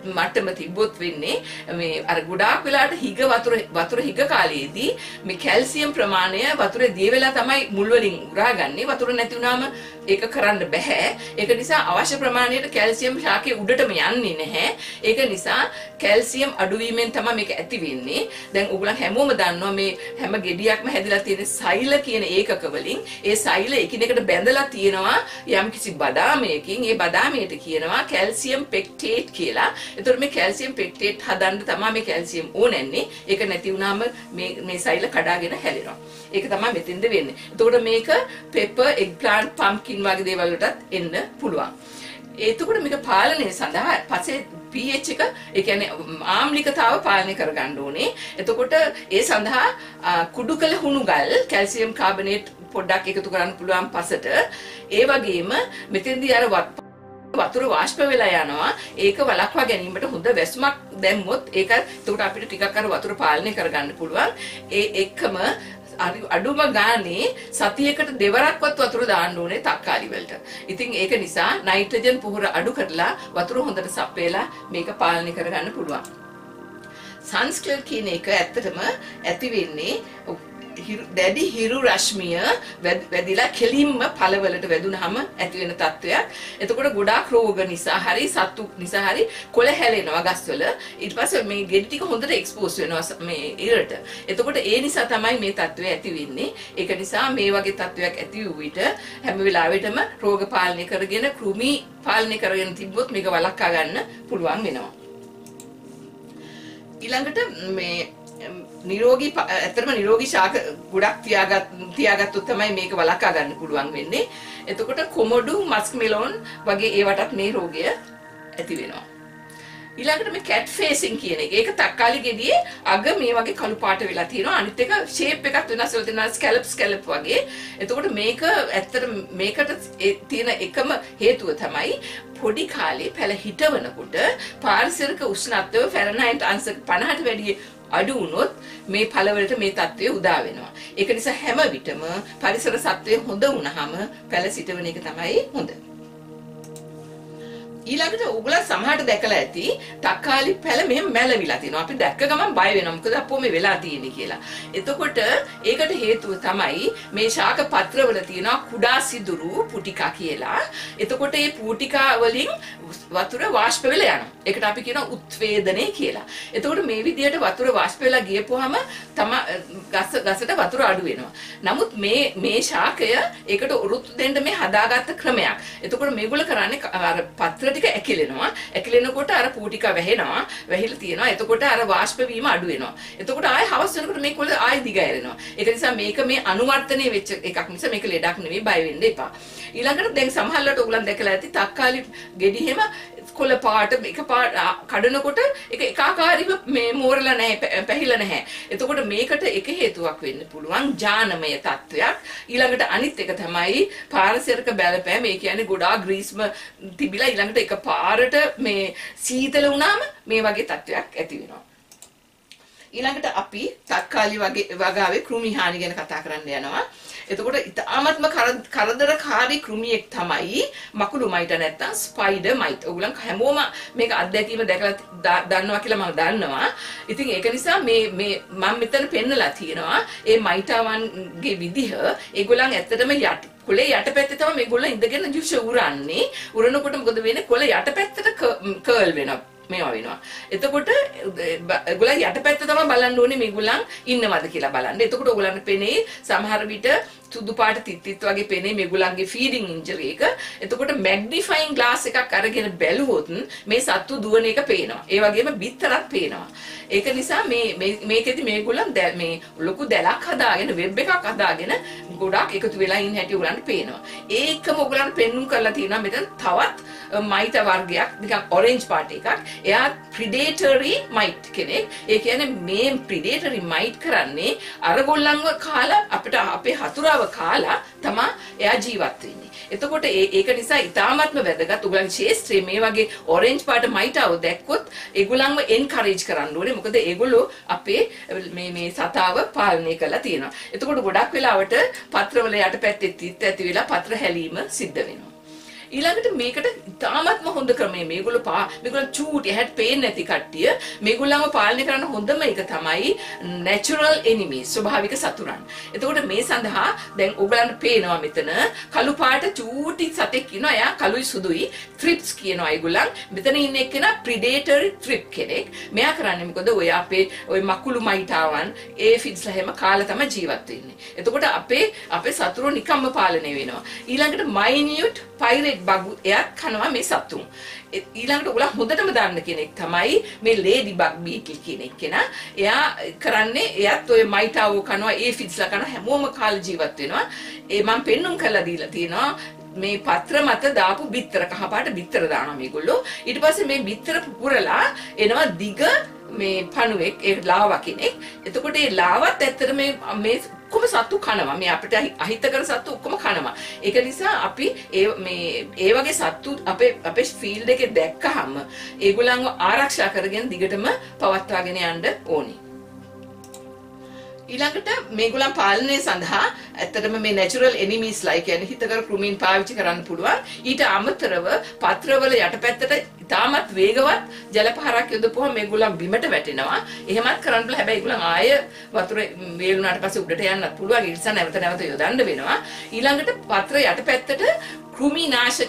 මට්ටම තිබ්බොත් වෙන්නේ මේ අර ගොඩාක් වෙලාවට හිග වතුර වතුර හිග කාලයේදී මේ කැල්සියම් ප්‍රමාණය වතුරේ දිය වෙලා තමයි මුල් වලින් උරාගන්නේ. වතුර නැති වුණාම ඒක කරන්න බෑ. ඒක නිසා අවශ්‍ය ප්‍රමාණයට කැල්සියම් ශාකයේ උඩටම යන්නේ නැහැ. ඒක නිසා කැල්සියම් අඩුවීමෙන් තමයි මේක ඇති වෙන්නේ. දැන් ඔයගොල්ලන් හැමෝම දන්නවා මේ හැම ගෙඩියක්ම හැදිලා තියෙන සෛල කියන ඒකක වලින්. ඒ සෛල එකිනෙකට බැඳලා තියෙනවා යම්කිසි බදාමයකින්. ඒ බදාමයට කියනවා කැල්සියම් පෙක්ටේට් කියලා. එතකොට මේ කැල්සියම් පෙක්ටේට් හදන්න තමයි මේ කැල්සියම් ඕනන්නේ. ඒක නැති වුණාම මේ මේ සෛල කඩාගෙන හැලෙනවා. ඒක තමයි මෙතෙන්ද වෙන්නේ. එතකොට මේක පෙපර්, එග් ප්ලාන්ට්, පම්කින් වගේ දේවල් වලටත් එන්න පුළුවන්. එතකොට මේක පාලනය සඳහා පස්සේ pH එක ඒ කියන්නේ ආම්ලිකතාව පාලනය කරගන්න ඕනේ. එතකොට ඒ සඳහා කුඩු කළ හුණු ගල් කැල්සියම් කාබනේට් පොඩ්ඩක් එකතු කරන්න පුළුවන් පසට. ඒ වගේම මෙතෙන්දී අර වතුර වාෂ්ප වෙලා යනවා. ඒක වළක්වා ගැනීමට හොඳ වැස්මක් දැම්මොත් ඒක එතකොට අපිට ටිකක් අර වතුර පාලනය කරගන්න පුළුවන්. ඒ එක්කම අඩුම ගානේ සතියකට දෙවරක්වත් වතුර දාන්න ඕනේ තක්කාලි වලට. ඉතින් ඒක නිසා නයිට්‍රජන් පුහුර අඩු කරලා වතුර හොඳට සප්පේලා මේක පාලනය කරගන්න පුළුවන්. සන්ස්ක්ලර් කියන එක ඇත්තටම ඇති වෙන්නේ දැඩි හිරු රශ්මිය වැදිලා කෙලින්ම පළවලට වැදුනහම ඇති වෙන තත්වයක්. එතකොට ගොඩාක් රෝග නිසා හරි සත්තු නිසා හරි කොළ හැලෙනවා ගස්වල. ඊට පස්සේ මේ ගෙඩි ටික හොඳට එක්ස්පෝස් වෙනවා මේ ඉරට. එතකොට ඒ නිසා තමයි මේ තත්වය ඇති වෙන්නේ. ඒක නිසා මේ වගේ තත්වයක් ඇති වූ විට හැම වෙලාවෙටම රෝග පාලනය කරගෙන කෘමි පාලනය කරගෙන තිබ්බොත් මේක වළක්වා ගන්න පුළුවන් වෙනවා. ඊළඟට මේ නිරෝගී ඇත්තටම නිරෝගී ශාක ගොඩක් තියාගත් තියාගත්තොත් තමයි මේක වළක්වා ගන්න පුළුවන් වෙන්නේ. එතකොට කොමොඩු මස්ක්මෙලොන් වගේ ඒවටත් මේ රෝගය ඇති වෙනවා. ඊළඟට මේ කැට් ෆේසින් කියන එක. ඒක තක්කාලි ගෙඩියේ අග මේ වගේ කළු පාට වෙලා තියෙනවා. අනිත් එක ෂේප් එකක් වෙනස් වෙලා තියෙනවා ස්කැලප් ස්කැලප් වගේ. එතකොට මේක ඇත්තට මේකට තියෙන එකම හේතුව තමයි පොඩි කාලේ පැල හිටවනකොට පාරිසරික උෂ්ණත්වය ෆැරන්හයිට් අංශ පනහට වැඩි අඩු වුණොත් මේ පළවලට මේ තත්ත්වය උදා වෙනවා. ඒක නිසා හැම විටම පරිසර සත්වය හොඳ වුණාම පැල සිටවන එක තමයි හොඳ. ඊළඟට උගලා සමහරට දැකලා ඇති තක්කාලි පැල මෙහෙම මැලවිලා තියෙනවා. අපි දැක්ක ගමන් බය වෙනවා. මොකද අපෝ මේ වෙලා තියෙන්නේ කියලා. එතකොට ඒකට හේතුව තමයි මේ ශාක පත්‍රවල තියෙන කුඩා සිදුරු පුටිකා කියලා. එතකොට මේ පුටිකා වලින් වතුර වාෂ්ප වෙලා යනවා. ඒකට අපි කියනවා උත්වේදනය කියලා. එතකොට මේ විදිහට වතුර වාෂ්ප වෙලා ගියපුවාම තම ගස ගසට වතුර අඩු වෙනවා. නමුත් මේ මේ ශාකය ඒකට උරුත්තු දෙන්න මේ හදාගත්ත ක්‍රමයක්. එතකොට මේගොල්ල කරන්නේ අර පත්‍ර ටික ඇකිලෙනවා. ඇකිලෙනකොට අර පූටිකා වැහෙනවා. වැහිලා තියෙනවා. එතකොට අර වාෂ්ප වීම අඩු වෙනවා. එතකොට ආයෙ හවස් වෙනකොට මේක වල ආයෙ දිගහැරෙනවා. ඒක නිසා මේක මේ අනුවර්තනය වෙච්ච එකක් නිසා මේක ලෙඩක් නෙවෙයි බය වෙන්න එපා. ඊළඟට දැන් සමහරවිට ඔයගොල්ලන් දැකලා ඇති තක්කාලි ගෙඩි හැම කොළ පාට එක පාට කඩනකොට ඒක එකාකාරීව මේ මෝරලා නැහැ පැහිලා නැහැ. එතකොට මේකට එක හේතුවක් වෙන්න පුළුවන් ජානමය තත්වයක්. ඊළඟට අනිත් එක තමයි පාරිසරික බලපෑම. ඒ කියන්නේ ගොඩාක් ග්‍රීස්ම තිබිලා ඊළඟට එක පාරට මේ සීතල වුණාම මේ වගේ තත්වයක් ඇති වෙනවා. ඊළඟට අපි තක්කාලි වගේ වගාවේ කෘමි හානි ගැන කතා කරන්න යනවා. එතකොට ඉතාමත්ම කරදරකාරී කෘමියෙක් තමයි මකුළු මයිට නැත්තම් ස්පයිඩර් මයිට්. ඔයගොල්ලන් හැමෝම මේක අත්දැකීම දැකලා දන්නවා කියලා මම දන්නවා. ඉතින් ඒක නිසා මේ මේ මම මෙතන පෙන්නලා තියෙනවා මේ මයිටාවන්ගේ විදිහ. ඒගොල්ලන් ඇත්තටම යට කොළේ යටපැත්තේ තමයි මේගොල්ලෝ ඉඳගෙන ජුෂ උරන්නේ. උරනකොට මොකද වෙන්නේ? කොළ යටපැත්තට කර්ල් වෙනවා. මේවා වෙනවා. එතකොට ඒගොල්ලන් යටපැත්ත තමයි බලන්න ඕනේ මේගොල්ලන් ඉන්නවද කියලා බලන්න. එතකොට ඔයගොල්ලන්ට පෙනේ සමහර විට සුදු පාට තිත්තිත් වගේ පෙනේ මේගොල්ලන්ගේ ෆීඩින් ඉන්ජරි එක. එතකොට මැග්නිෆයින් ග්ලාස් එකක් අරගෙන බැලුවොත් මේ සත්තු දුවන එක පේනවා. ඒ වගේම බිත්තරත් පේනවා. ඒක නිසා මේ මේකෙදි මේගොල්ලන් මේ ලොකු දැලක් හදාගෙන වෙබ් එකක් හදාගෙන ගොඩාක් එකතු වෙලා ඉන්න හැටි ඔයගොල්ලන්ට පේනවා. ඒකම ඔයගොල්ලන්ට පෙන්눔 කරලා තියෙනවා මෙතන තවත් මයිට වර්ගයක් නිකන් ඔරෙන්ජ් පාට එකක්. එයා ප්‍රිඩේටරි මයිට් කෙනෙක්. ඒ කියන්නේ මේ ප්‍රිඩේටරි මයිට් කරන්නේ අරගොල්ලන්ව කාලා අපිට අපේ හතුරාව කාලා තමයි එයා ජීවත් වෙන්නේ. එතකොට ඒක නිසා ඉතාමත්ම වැදගත් ඔයගොල්ලන්ගේ ශේෂ්ත්‍රයේ මේ වගේ ඔරෙන්ජ් පාට මයිටාව දැක්කොත් ඒගොල්ලන්ව එන්කරේජ් කරන්න ඕනේ. මොකද ඒගොල්ලෝ අපේ මේ මේ සතාව පාලනය කරලා තියෙනවා. එතකොට ගොඩක් වෙලාවට පත්‍රවල යටපැත්තේ තිත් ඇති වෙලා පත්‍ර හැලීම සිද්ධ වෙනවා. ඊළඟට මේකට ඉතාමත්ම හොඳ ක්‍රමය මේගොල්ලෝ පා මේගොල්ලෝ චූටි හැට පේන්නේ නැති කට්ටිය මේගොල්ලන්ව පාලනය කරන්න හොඳම එක තමයි natural enemies ස්වභාවික සතුරන්. එතකොට මේ සඳහා දැන් ඔයගලන්ට පේනවා මෙතන කළු පාට චූටි සතෙක් ඉන්නවා. එයා කළුයි සුදුයි thrips කියනවා ඒගොල්ලන්. මෙතන ඉන්න එක්කෙනා predatory thrip කෙනෙක්. මෙයා කරන්නේ මොකද? ඔය අපේ ඔය මකුළු මයිටාවන් ඒෆිඩ්ස්ලා හැම කාලා තමයි ජීවත් වෙන්නේ. එතකොට අපේ අපේ සතුරු නිකම්ම පාලනය වෙනවා. ඊළඟට minute pirate bug එයාත් කනවා මේ සතුන්. ඊළඟට ඔයගොල්ලෝ හොඳටම දන්න කෙනෙක් තමයි මේ lady bug beetle කියන එක්කෙනා. එයා කරන්නේ එයාත් ඔය මයිටාවෝ කනවා ඒෆිඩ්ස්ලා කනවා හැමෝම කාලා ජීවත් වෙනවා. ඒ මම පෙන්නුම් කරලා දීලා තියෙනවා මේ පත්‍ර මත දාපු බිත්තර කහපාට බිත්තර දානවා මේගොල්ලෝ. ඊට පස්සේ මේ බිත්තර පුරලා එනවා දිග මේ පණුවෙක් ඒ ලාවා කෙනෙක්. එතකොට ඒ ලාවත් ඇත්තට මේ මේ ඔක්කොම සත්තු කනවා. මේ අපිට අහිතකර සත්තු ඔක්කොම කනවා. ඒක නිසා අපි ඒ මේ ඒ වගේ සත්තු අපේ අපේ ෆීල්ඩ් එකේ දැක්කහම ඒගොල්ලන්ව ආරක්ෂා කරගෙන දිගටම පවත්වාගෙන යන්න ඕනේ. ඊළඟට මේගොල්ලන් පාලනය සඳහා ඇත්තටම මේ natural enemies like කියන්නේ හිතකර කෘමීන් පාවිච්චි කරන්න පුළුවන්. ඊට අමතරව පත්‍රවල යටපැත්තට ඉතාමත් වේගවත් ජල පහරක් යොදපුවම මේගොල්ලන් බිමට වැටෙනවා. එහෙමත් කරන්න බෑ. හැබැයි ඒගොල්ලන් ආය වතුර වේලුණාට පස්සේ උඩට යන්නත් පුළුවන්. ඒ නිසා නැවත නැවත යොදන්න වෙනවා. ඊළඟට පත්‍ර යටපැත්තට කෘමිනාශක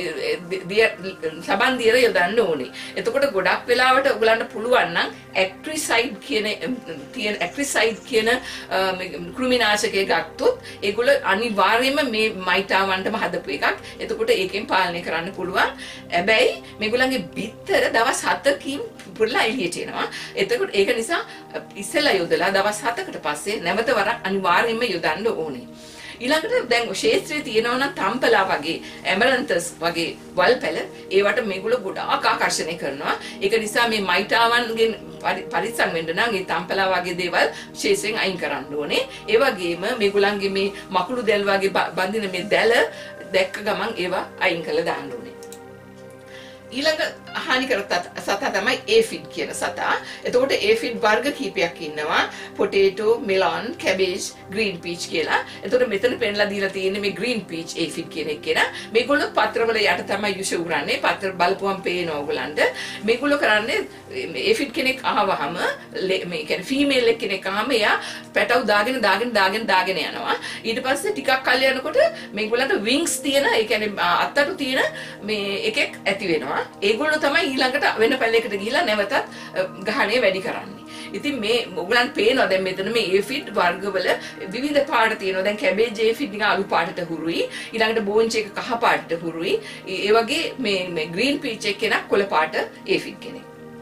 සබන් දියර යොදන්න ඕනේ. එතකොට ගොඩක් වෙලාවට ඔයගලන්ට පුළුවන් නම් ඇක්ට්‍රිසයිඩ් කියන තියෙන ඇක්ට්‍රිසයිඩ් කියන කෘමිනාශකය ගත්තොත් ඒගොල්ලෝ අනිවාර්යයෙන්ම මේ මයිටාවන්ටම හදපු එකක්. එතකොට ඒකෙන් පාලනය කරන්න පුළුවන්. හැබැයි මේගොල්ලන්ගේ බිත්තර දවස් හතකින් පුරලා එළියට එනවා. එතකොට ඒක නිසා ඉස්සෙල්ලා යොදලා දවස් හතකට පස්සේ නැවත වරක් අනිවාර්යයෙන්ම යොදන්න ඕනේ. ඊළඟට දැන් ශේත්‍රයේ තියෙනවා නම් තම්පලා වගේ ඇමරන්තස් වගේ වල් පැල ඒවට මේගොල්ලෝ ගොඩාක් ආකර්ෂණය කරනවා. ඒක නිසා මේ මයිටාවන්ගෙන් පරිස්සම් වෙන්න නම් මේ තම්පලා වගේ දේවල් ශේෂයෙන් අයින් කරන්න ඕනේ. ඒ වගේම මේගොල්ලන්ගේ මේ මකුළු දැල් වගේ බඳින මේ දැල දැක්ක ගමන් ඒවා අයින් කරලා දාන්න ඕනේ. ඊළඟ හානිකර සතා තමයි ඒෆිඩ් කියන සතා. එතකොට ඒෆිඩ් වර්ග කීපයක් ඉන්නවා. Potato, melon, cabbage, green peach කියලා. එතකොට මෙතන පෙන්ලා දීලා තියෙන්නේ මේ ග්‍රීන් පීච් ඒෆිඩ් කියන එක කෙනා. මේගොල්ලෝ පත්‍රවල යට තමයි යුෂ උරන්නේ. පත්‍ර බලපුවම පේනවා ඔයගලන්ට. මේගොල්ලෝ කරන්නේ ඒෆිඩ් කෙනෙක් ආවහම මේ කියන්නේ ෆීමේල් කෙනෙක් ආවම එයා පැටව දාගෙන දාගෙන දාගෙන දාගෙන යනවා. ඊට පස්සේ ටිකක් කල් යනකොට මේගොල්ලන්ට වින්ග්ස් තියෙන ඒ කියන්නේ අත්තටු තියෙන මේ එකෙක් ඇති වෙනවා. ඒගොල්ලෝ තමයි ඊළඟට වෙන පැලයකට ගිහිලා නැවතත් ගහණය වැඩි කරන්නේ. ඉතින් මේ ඔයගලන් පේනවා දැන් මෙතන මේ ඒෆිඩ් වර්ගවල විවිධ පාට තියෙනවා. දැන් කැබේජ් ඒෆිඩ් නිකන් අලු පාටට හුරුයි. ඊළඟට බෝන්ච් එක කහ පාටට හුරුයි. ඒ වගේ මේ මේ ග්‍රීන් පීච් එක කෙනා කොළ පාට ඒෆිඩ් කෙනෙක්.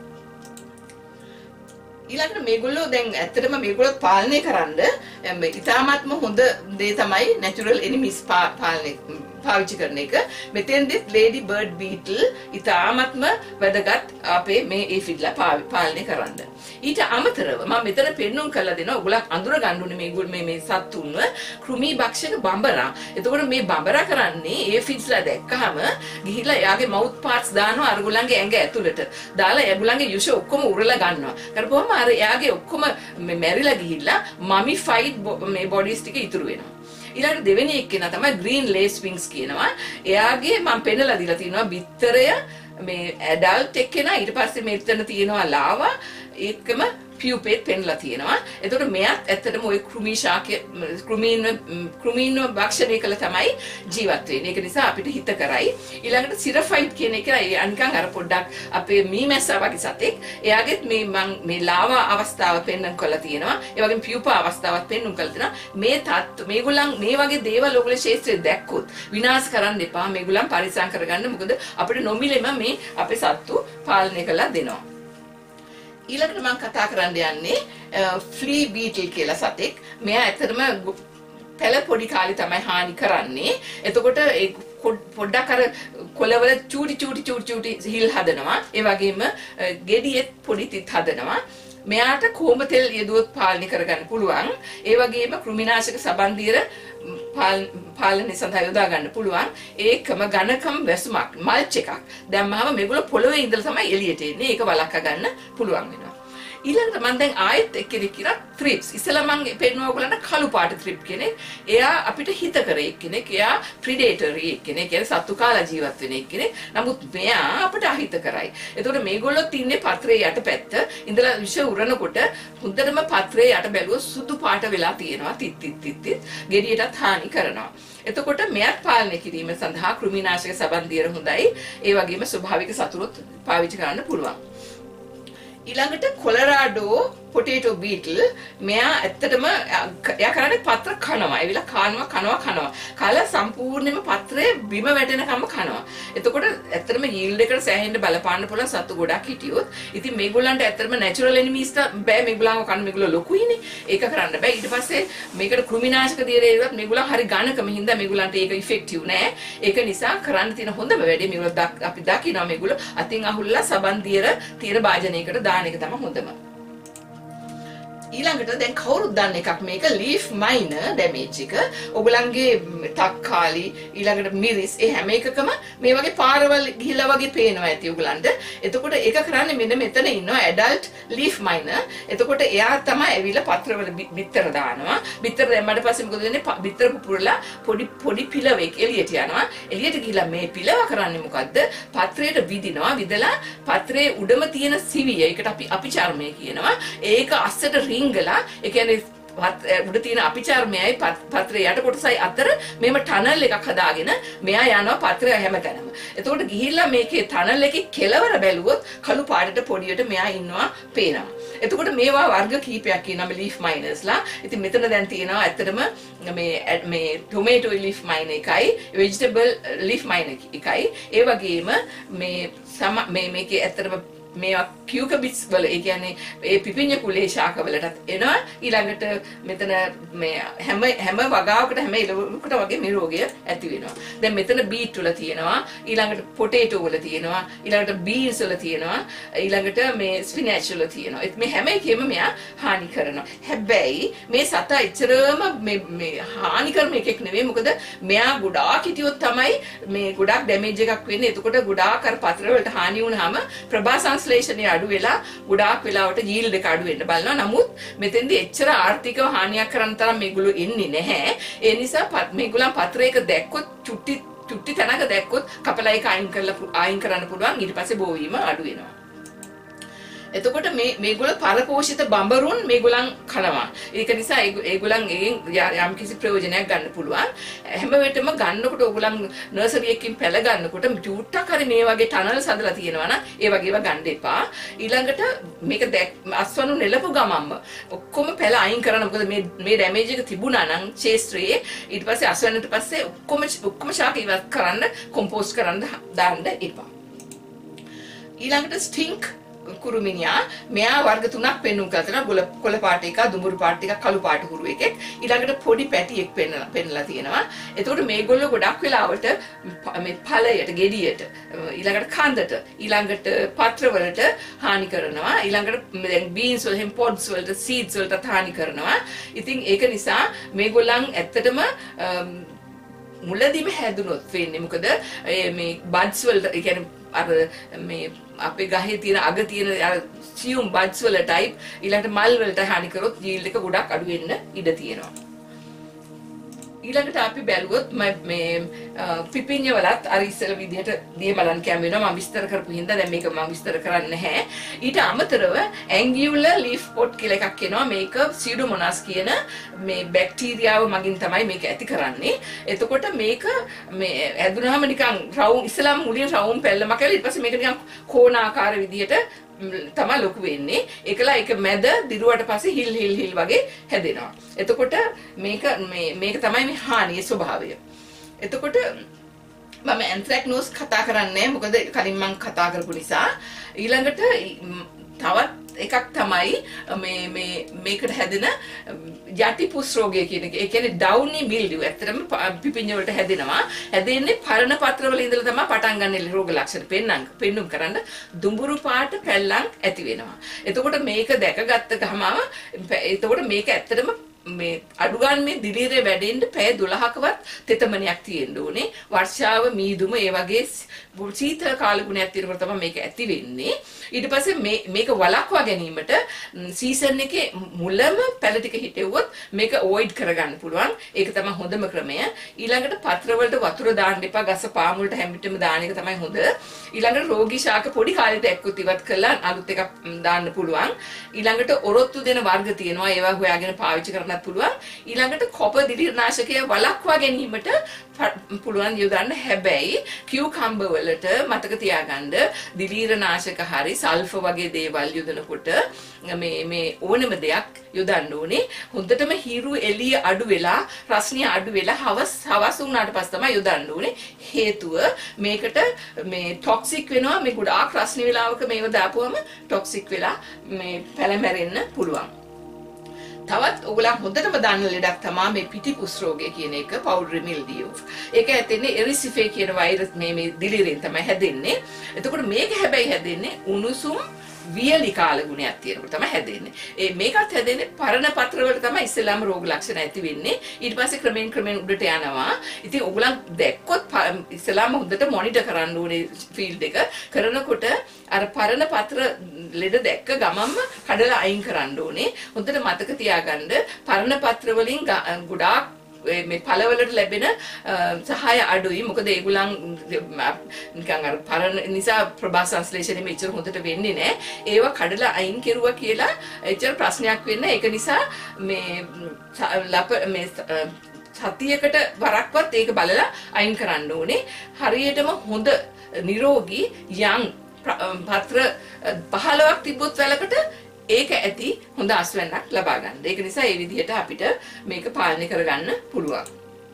ඊළඟට මේගොල්ලෝ දැන් ඇත්තටම මේගොල්ලෝ පාලනය කරන්න ඉතාමත්ම හොඳ දේ තමයි natural enemies පාලනය පාවිච්චි කරන එක. මෙතෙන්දි lady bird beetle ඉතාමත්ම වැදගත් අපේ මේ ඒෆිඩ්ලා පාලනය කරන්න. ඊට අමතරව මම මෙතන පෙන්නුම් කරලා දෙනවා ඔයගොල්ලෝ අඳුර ගන්න ඕනේ මේගොල්ලෝ මේ මේ සත්තුන්ව කෘමි භක්ෂක බඹරා. එතකොට මේ බඹරා කරන්නේ ඒෆිඩ්ස්ලා දැක්කහම ගිහිල්ලා එයාගේ මවුත් පාර්ට්ස් දානවා අරගොල්ලන්ගේ ඇඟ ඇතුළට. දාලා එයාගොල්ලන්ගේ යුෂ ඔක්කොම උරලා ගන්නවා. කරපුවම අර එයාගේ ඔක්කොම මැරිලා ගිහිල්ලා මමිෆයිඩ් මේ බොඩිස් ටික ඉතුරු වෙනවා. ඊළඟ දෙවෙනි එක්කෙනා තමයි green lace wings කියනවා. එයාගේ මම පෙන්නලා දීලා තියෙනවා බිත්තරය මේ ඇඩල්ට් එක්කෙනා ඊට පස්සේ මෙතන තියෙනවා ලාවා ඒකම පියුපේත් පෙන්ලා තියෙනවා. එතකොට මෙයත් ඇත්තටම ওই කෘමි ශාකය කෘමීන් කෘමීන්ව භක්ෂණය කළ තමයි ජීවත් වෙන්නේ. ඒක නිසා අපිට හිත කරයි. ඊළඟට සිරෆයිඩ් කියන එක අනිකන් අර පොඩ්ඩක් අපේ මීමැස්සා වගේ සතෙක්. එයාගෙත් මේ මං මේ ලාවා අවස්ථාව පෙන්වන්න කරලා තියෙනවා. ඒ වගේම පියුපා අවස්ථාවක් පෙන්වන්න කරලා තියෙනවා. මේ තත් මේගොල්ලන් මේ වගේ දේවල් ඔයගොල්ලෝ ශේත්‍රයේ දැක්කොත් විනාශ කරන්න එපා. මේගොල්ලන් පරිස්සම් කරගන්න. මොකද අපිට නොමිලෙම මේ අපේ සත්තු පාලනය කරලා දෙනවා. ඊළඟට මම කතා කරන්න යන්නේ ෆ්ලී බීටල් කියලා සතෙක්. මෙයා ඇත්තටම පැල පොඩි කාලේ තමයි හානි කරන්නේ. එතකොට ඒ පොඩ්ඩක් අර කොළවල චූටි චූටි චූටි චූටි හිල් හදනවා. ඒ වගේම ගෙඩියෙත් පොඩි තිත් හදනවා. මෙයාට කොහොම තෙල් යෙදුවොත් පාලනය කරගන්න පුළුවන්. ඒ වගේම කෘමිනාශක සබන්දියර පාලනය සඳහා යොදා ගන්න පුළුවන්. ඒකම ඝනකම් වැසුමක් මල්ච් එකක් දැම්මම මේගොල්ලෝ පොළවේ ඉඳලා තමයි එළියට එන්නේ. ඒක වළක්වා ගන්න පුළුවන් වෙනවා. ඊළඟට මම දැන් ආයෙත් එක්කෙනෙක් කියලා thrips. ඉස්සලා මම පෙන්නුවා ඔයගලන්ට කළු පාට thrips කෙනෙක්. එයා අපිට හිත කරේ කෙනෙක්. එයා predatory කෙනෙක්. ඒ සත්තු කාලා ජීවත් වෙන කෙනෙක්. නමුත් මෙයා අපිට අහිත කරයි. එතකොට මේගොල්ලොත් ඉන්නේ පත්‍රයේ යටපැත්ත. ඉඳලා විෂ උරනකොට හොඳටම පත්‍රයේ යට බැලුවොත් සුදු පාට වෙලා තියෙනවා. තිත් තිත් තිත් තිත්. ගෙඩියටත් හානි කරනවා. එතකොට මෙයත් පාලනය කිරීම සඳහා කෘමිනාශක සබන් දියර හොඳයි. ඒ වගේම ස්වභාවික සතුරුත් පාවිච්චි කරන්න පුළුවන්. ඊළඟට කොලරාඩෝ potato beetle මෙයා ඇත්තටම එයා කරන්නේ පත්‍ර කනවා. ඒ විලා කනවා කනවා කනවා. කාලා සම්පූර්ණයෙන්ම පත්‍රේ බිම වැටෙනකම්ම කනවා. එතකොට ඇත්තටම yield එකට සෑහෙන්න බලපාන්න පුළුවන් සතු ගොඩක් හිටියොත්. ඉතින් මේගොල්ලන්ට ඇත්තටම natural enemies බෑ මේගොල්ලන්ව කන්න මේගොල්ලෝ ලොකුයිනේ. ඒක කරන්න බෑ. ඊට පස්සේ මේකට කෘමිනාශක දියරේවත් මේගොල්ලන් හරි ඝනකම හින්දා මේගොල්ලන්ට ඒක ඉෆෙක්ටිව් නෑ. ඒක නිසා කරන්න තියෙන හොඳම වැඩේ මේගොල්ලෝ අපි දකිනවා මේගොල්ලෝ අතින් අහුල්ලා සබන් දියර තියෙන භාජනයකට දාන එක තමයි හොඳම. ඊළඟට දැන් කවුරුත් දන්න එකක් මේක leaf miner damage එක. ඔයගලන්ගේ තක්කාලි ඊළඟට මිරිස් ඒ හැම එකකම මේ වගේ පාරවල් ගිහිලා වගේ පේනවා ඇති ඔයගලන්ට. එතකොට ඒක කරන්නේ මෙන්න මෙතන ඉන්නවා adult leaf miner. එතකොට එයා තමයි ඇවිල්ලා පත්‍රවල බිත්තර දානවා. බිත්තර දැම්මට පස්සේ මොකද වෙන්නේ? බිත්තර පුපුරලා පොඩි පොඩි පිලවෙක් එළියට යනවා. එළියට ගිහිලා මේ පිලව කරන්නේ මොකද්ද? පත්‍රයට විදිනවා. විදලා පත්‍රයේ උඩම තියෙන සිවිය ඒකට අපි අපි චර්මය කියනවා. ඒක අස්සට රිංගලා ඒ කියන්නේ උඩ තියෙන අපිචර්මයයි පත්‍රයේ යට කොටසයි අතර මෙහෙම ටනල් එකක් හදාගෙන මෙයා යනවා පත්‍රය හැමතැනම. එතකොට ගිහිල්ලා මේකේ ටනල් එකේ කෙලවර බැලුවොත් කළු පාටට පොඩියට මෙයා ඉන්නවා පේනවා. එතකොට මේවා වර්ග කීපයක් ඉන්නවා මේ leaf minersලා. ඉතින් මෙතන දැන් තියෙනවා ඇත්තටම මේ මේ tomato leaf miner එකයි vegetable leaf miner එකයි. ඒ වගේම මේ මේ මේකේ ඇත්තටම මේවා කියුකබිට්ස් වල ඒ කියන්නේ ඒ පිපිඤ්ඤ කුලේ ශාක වලටත් එනවා. ඊළඟට මෙතන මේ හැම හැම වගාවකට හැම ඉලවකට වගේ මේ රෝගය ඇති වෙනවා. දැන් මෙතන බීට් වල තියෙනවා, ඊළඟට පොටේටෝ වල තියෙනවා, ඊළඟට බීන්ස් වල තියෙනවා, ඊළඟට මේ ස්පිනච් වල තියෙනවා. ඒත් මේ හැම එකෙම මෙයා හානි කරනවා. හැබැයි මේ සතා එච්චරම මේ මේ හානි කරන එකෙක් නෙවෙයි. මොකද මෙයා ගොඩාක් හිටියොත් තමයි මේ ගොඩාක් ඩැමේජ් එකක් වෙන්නේ. එතකොට ගොඩාක් අර පත්‍ර වලට හානි වුණාම ප්‍රභා සංශ්ලේෂණය අඩු වෙලා ගොඩාක් වෙලාවට yield එක අඩු වෙන්න බලනවා. නමුත් මෙතෙන්දී එච්චර ආර්ථිකව හානියක් කරන්න තරම් මේගොල්ලෝ එන්නේ නැහැ. ඒ නිසා මේගොල්ලන් පත්‍රයක දැක්කොත් චුට්ටි චුට්ටි තැනක දැක්කොත් කපලා ඒක අයින් කරලා අයින් කරන්න පුළුවන්. ඊට පස්සේ බෝ වීම අඩු වෙනවා. එතකොට මේ මේගොල්ලෝ පරපෝෂිත බඹරුන් මේගොල්ලන් කනවා. ඒක නිසා ඒගොල්ලන් එගෙන් යම් කිසි ප්‍රයෝජනයක් ගන්න පුළුවන්. හැම වෙලෙම ගන්නකොට ඕගොල්ලන් නර්සරි එකකින් පැල ගන්නකොට චූට්ටක් හරි මේ වගේ ටනල්ස් හදලා තියෙනවා නම් ඒ වගේව ගන්න එපා. ඊළඟට මේක අස්වනු නෙලපු ගමම්ම ඔක්කොම පැල අයින් කරන්න. මොකද මේ මේ ඩැමේජ් එක තිබුණා නම් ක්ෂේත්‍රයේ ඊට පස්සේ අස්වනට පස්සේ ඔක්කොම ඔක්කොම ශාක ඉවත් කරන්න කොම්පෝස්ට් කරන්න දාන්න එපා. ඊළඟට ස්ටින්ක් කුරුමිනියා මෙයා වර්ග තුනක් පෙන්වුම් කරලා තියෙනවා. ගොල කොළ පාට එක, දුඹුරු පාට එක, කළු පාට හුරු එකෙක්. ඊළඟට පොඩි පැටියෙක් පෙන්නලා පෙන්නලා තියෙනවා. එතකොට මේගොල්ලෝ ගොඩක් වෙලාවට මේ ඵලයට, ගෙඩියට, ඊළඟට කන්දට, ඊළඟට පත්‍ර වලට හානි කරනවා. ඊළඟට දැන් බීන්ස් වල, හෙම් පොඩ්ස් වලට, සීඩ්ස් වලට හානි කරනවා. ඉතින් ඒක නිසා මේගොල්ලන් ඇත්තටම මුලදීම හැදුනොත් වෙන්නේ මොකද මේ බඩ්ස් වලට ඒ කියන්නේ අර මේ අපේ ගහේ තියෙන අග තියෙන අර සියුම් බඩ්ස් වල ටයිප් ඊළඟට මල් වලට හානි කරොත් yield එක ගොඩක් අඩු වෙන්න ඉඩ තියෙනවා. ඊළඟට අපි බැලුවොත් මේ පිපිඤ්ඤ වලත් අර ඉස්සල විදිහට දිය බලන් කැම වෙනවා. මම විස්තර කරපු හින්දා දැන් මේක මම විස්තර කරන්නේ නැහැ. ඊට අමතරව angular leaf spot කියලා එකක් එනවා. මේක pseudomonas කියන මේ බැක්ටීරියාව මගින් තමයි මේක ඇති කරන්නේ. එතකොට මේක මේ ඇදුනහම නිකන් රවුම් ඉස්සලාම මුලින් රවුම් පැල්ලමක් කියලා ඊට පස්සේ මේක නිකන් කෝණාකාර විදිහට තමයි ලොකු වෙන්නේ. ඒකලා ඒක මැද දිරුවට පස්සේ හිල් හිල් හිල් වගේ හැදෙනවා. එතකොට මේක මේ මේක තමයි මේ හානියේ ස්වභාවය. එතකොට මම ඇන්ත්‍රැක්නෝස් කතා කරන්නේ මොකද කලින් මම කතා කරපු නිසා. ඊළඟට තවත් එකක් තමයි මේ මේ මේකට හැදෙන යටිපුස් රෝගය කියන එක. ඒ කියන්නේ ඩවුනි මිල්ඩියු. ඇත්තටම පිපිඤ්ඤ වලට හැදෙනවා. හැදෙන්නේ පරණ පත්‍රවල ඉඳලා තමයි පටන් ගන්න රෝග ලක්ෂණ පෙන්නම් පෙන්නුම් කරන්න දුඹුරු පාට පැල්ලම් ඇති වෙනවා. එතකොට මේක දැකගත්ත ගමම එතකොට මේක ඇත්තටම මේ අඩු ගන්න මේ දිලීරේ වැඩෙන්න පැය දොළහකවත් තෙතමනයක් තියෙන්න ඕනේ. වර්ෂාව මීදුම ඒ වගේ සීතල කාල ගුණයක් තියෙනකොට තමයි මේක ඇති වෙන්නේ. ඊට පස්සේ මේ මේක වළක්වා ගැනීමට සීසන් එකේ මුලම පැල ටික හිටෙව්වොත් මේක අවොයිඩ් කරගන්න පුළුවන්. ඒක තමයි හොඳම ක්‍රමය. ඊළඟට පත්‍ර වලට වතුර දාන්න එපා. ගස පාන් වලට හැමිටම දාන එක තමයි හොඳ. ඊළඟට රෝගී ශාක පොඩි කාලෙට එක්කුත් ඉවත් කරලා අලුත් එකක් දාන්න පුළුවන්. ඊළඟට ඔරොත්තු දෙන වර්ග තියෙනවා. ඒවා හොයාගෙන පාවිච්චි කරන්නත් පුළුවන්. ඊළඟට කොප දිලිරනාශකය වළක්වා ගැනීමට පුළුවන් යොදන්න. හැබැයි කියුකම්බර් වලට මතක තියාගන්න දිලිරනාශක හරි සල්ෆර් වගේ දේවල් යොදනකොට මේ මේ ඕනම දෙයක් යොදන්න ඕනේ. හොඳටම හිරු එළිය අඩු වෙලා රස්නිය අඩු වෙලා හවස් හවස් වුණාට පස්සේ තමයි යොදන්න ඕනේ. හේතුව මේකට මේ ටොක්සික් වෙනවා. මේ ගොඩාක් රස්නි වෙලාවක මේව දාපුවම ටොක්සික් වෙලා මේ පැලමැරෙන්න පුළුවන්. තවත් ඔයගොල්ලන් හොඳටම දන්න ලෙඩක් තමයි මේ පිටිපුස් රෝගය කියන එක, පවුඩරි මිල්ඩියු. ඒක ඇතින්නේ එරිසිෆේ කියන වෛරස් මේ මේ දිලිරෙන් තමයි හැදෙන්නේ. එතකොට මේක හැබැයි හැදෙන්නේ උණුසුම් වියලි කාල ගුණයක් තියෙනකොට තමයි හැදෙන්නේ. ඒ මේකත් හැදෙන්නේ පරණ පත්‍ර වල තමයි ඉස්සෙල්ලාම රෝග ලක්ෂණ ඇති වෙන්නේ. ඊට පස්සේ ක්‍රමෙන් ක්‍රමෙන් උඩට යනවා. ඉතින් ඔයගොල්ලන් දැක්කොත් ඉස්සෙල්ලාම හොඳට මොනිටර් කරන්න ඕනේ ෆීල්ඩ් එක. කරනකොට අර පරණ පත්‍ර ලෙඩ දැක්ක ගමන්ම කඩලා අයින් කරන්න ඕනේ. හොඳට මතක තියාගන්න පරණ පත්‍ර වලින් ගොඩාක් මේ පළවලට ලැබෙන සහාය අඩුයි. මොකද ඒගොල්ලන් නිකන් අර පරණ නිසා ප්‍රභා සංශ්ලේෂණය මෙච්චර හොඳට වෙන්නේ නැහැ. ඒවා කඩලා අයින් කෙරුවා කියලා එච්චර ප්‍රශ්නයක් වෙන්නේ. ඒක නිසා මේ ලප මේ සතියකට වරක්වත් ඒක බලලා අයින් කරන්න ඕනේ. හරියටම හොඳ නිරෝගී යම් පත්‍ර පහළොවක් තිබ්බොත් වැලකට ඒක ඇති හොඳ අස්වැන්නක් ලබා ගන්න. ඒක නිසා මේ විදිහට අපිට මේක පාලනය කරගන්න පුළුවන්.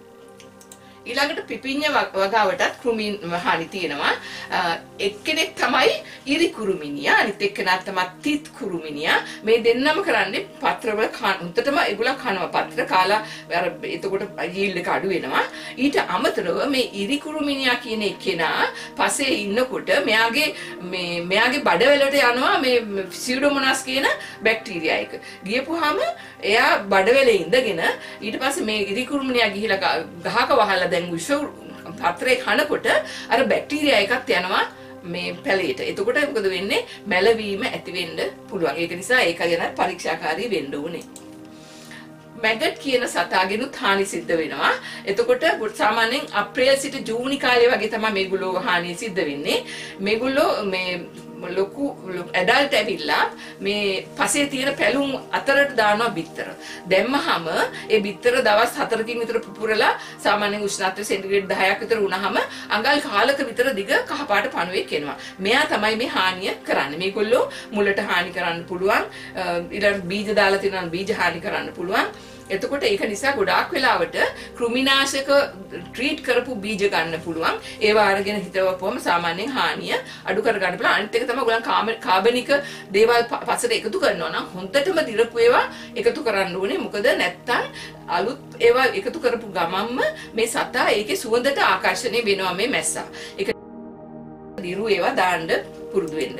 ඊළඟට පිපිඤ්ඤ වගාවටත් කෘමි හානි තියෙනවා. එක්කෙනෙක් තමයි ඉරි කුරුමිනියා, අනිත් එක්කෙනා තමයි තිත් කුරුමිනියා. මේ දෙන්නම කරන්නේ පත්‍රවල උන්ටම ඒගොල්ලන් කනවා පත්‍ර කාලා අර එතකොට යීල්ඩ් එක අඩු වෙනවා. ඊට අමතරව මේ ඉරි කුරුමිනියා කියන එක්කෙනා පස්සේ ඉන්නකොට මෙයාගේ මේ මෙයාගේ බඩවැලට යනවා මේ සියුඩෝමොනාස් කියන බැක්ටීරියා එක. ගියපුවාම එයා බඩවැලේ ඉඳගෙන ඊට පස්සේ මේ ඉරි කුරුමිනියා ගිහිලා ගහක වහලා දැන් විශ්ව පත්‍රේ කනකොට අර බැක්ටීරියා එකක් යනවා මේ පැලේට. එතකොට මොකද වෙන්නේ? මැලවීම ඇති වෙන්න පුළුවන්. ඒක නිසා ඒක ගැන පරීක්ෂාකාරී වෙන්න ඕනේ. මැගට් කියන සතාගෙනුත් හානි සිද්ධ වෙනවා. එතකොට සාමාන්‍යයෙන් අප්‍රේල් සිට ජූනි කාලේ වගේ තමයි මේගොල්ලෝ හානිය සිද්ධ වෙන්නේ. මේගොල්ලෝ මේ ලොකු ඇඩල්ට් ඇවිල්ලා මේ පසේ තියෙන පැලුම් අතරට දානවා බිත්තර. දැම්මහම ඒ බිත්තර දවස් හතරකින් විතර පුපුරලා සාමාන්‍යයෙන් උෂ්ණත්වය සෙන්ටිග්‍රේඩ් දහයක් විතර වුණාම අඟල් කාලක විතර දිග කහපාට පණුවෙක් එනවා. මෙයා තමයි මේ හානිය කරන්නේ. මේගොල්ලෝ මුලට හානි කරන්න පුළුවන්. ඊළඟ බීජ දාලා තියෙනවා බීජ හානි කරන්න පුළුවන්. එතකොට ඒක නිසා ගොඩාක් වෙලාවට කෘමිනාශක ට්‍රීට් කරපු බීජ ගන්න පුළුවන්. ඒවා අරගෙන හිටවපුවම සාමාන්‍යයෙන් හානිය අඩු කර ගන්න පුළුවන්. අනිත් එක තමයි ඔයගොල්ලන් කාබනික දේවල් පස්සට එකතු කරනවා නම් හොඳටම දිරපු ඒවා එකතු කරන්න ඕනේ. මොකද නැත්තම් අලුත් ඒවා එකතු කරපු ගමන්ම මේ සතා ඒකේ සුවඳට ආකර්ෂණය වෙනවා මේ මැස්සා. ඒක දිරු ඒවා දාන්න පුරුදු වෙන්න.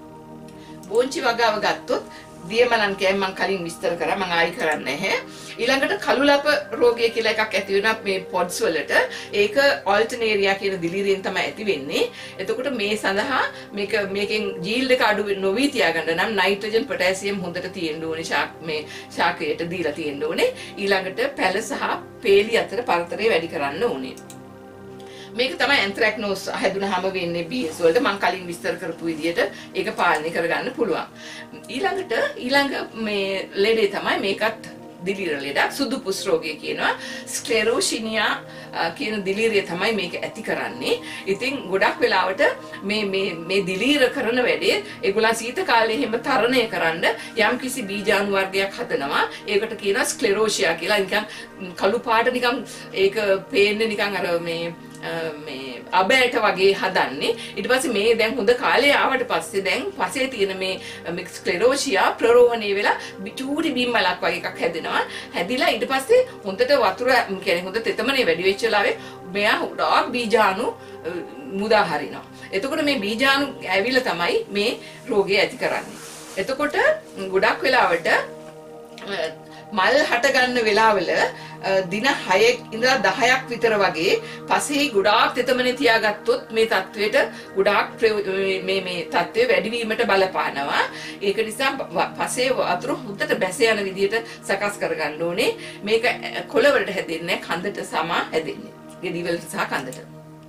බෝංචි වගාව ගත්තොත් දියමලන් කෑම මම කලින් විස්තර කරා. මම ආයි කරන්නේ නැහැ. ඊළඟට කළුලප රෝගය කියලා එකක් ඇති වෙනවා මේ පොඩ්ස් වලට. ඒක ඔල්ටර්නේරියා කියන දිලිරියෙන් තමයි ඇති වෙන්නේ. එතකොට මේ සඳහා මේක මේකෙන් ජීල්ඩ් එක අඩු නොවි තියාගන්න නම් නයිට්‍රජන් පොටෑසියම් හොඳට තියෙන්න ඕනේ. ශාක මේ ශාකයට දීලා තියෙන්න ඕනේ. ඊළඟට පැල සහ පේලි අතර පරතරය වැඩි කරන්න ඕනේ. මේක තමයි ඇන්ත්‍රැක්නෝස් හැදුනහම වෙන්නේ බීස් වලට. මම කලින් විස්තර කරපු විදිහට ඒක පාලනය කරගන්න පුළුවන්. ඊළඟට ඊළඟ මේ ලෙඩේ තමයි මේකත් දිලිර ලෙඩක්. සුදු පුස් රෝගය කියනවා. ස්ක්ලෙරෝසිනියා කියන දිලිරය තමයි මේක ඇති කරන්නේ. ඉතින් ගොඩක් වෙලාවට මේ මේ මේ දිලිර කරන වැඩේ ඒගොල්ලන් සීත කාලේ එහෙම තරණය කරන්න යම් කිසි බීජාණු වර්ගයක් හදනවා. ඒකට කියනවා ස්ක්ලෙරෝසියා කියලා. නිකන් කළු පාට නිකන් ඒක පේන්නේ නිකන් අර මේ මේ අබෑට වගේ හදන්නේ. ඊට පස්සේ මේ දැන් හොඳ කාලේ ආවට පස්සේ දැන් පස්සේ තියෙන මේ ස්ක්ලෙරෝසියා ප්‍රරෝහණය වෙලා චූටි බිම්මලක් වගේ එකක් හැදෙනවා. හැදිලා ඊට පස්සේ හොඳට වතුර කියන්නේ හොඳ තෙතමනේ වැඩි වෙච්ච වෙලාවේ මෙයා හොඩක් බීජාණු මුදා හරිනවා. එතකොට මේ බීජාණු ඇවිල්ලා තමයි මේ රෝගය ඇති කරන්නේ. එතකොට ගොඩක් වෙලාවට මල් හට ගන්න වෙලාවල දින හයක් ඉඳලා දහයක් විතර වගේ පසේ ගොඩාක් තෙතමනේ තියාගත්තොත් මේ තත්වයට ගොඩාක් මේ මේ තත්වය වැඩි වීමට බලපානවා. ඒක නිසා පසේ වතුර හොඳට බැස යන විදිහට සකස් කරගන්න ඕනේ. මේක කොළ වලට හැදෙන්නේ කඳට සමා හැදෙන්නේ. ගෙඩි වලට සහ කඳට.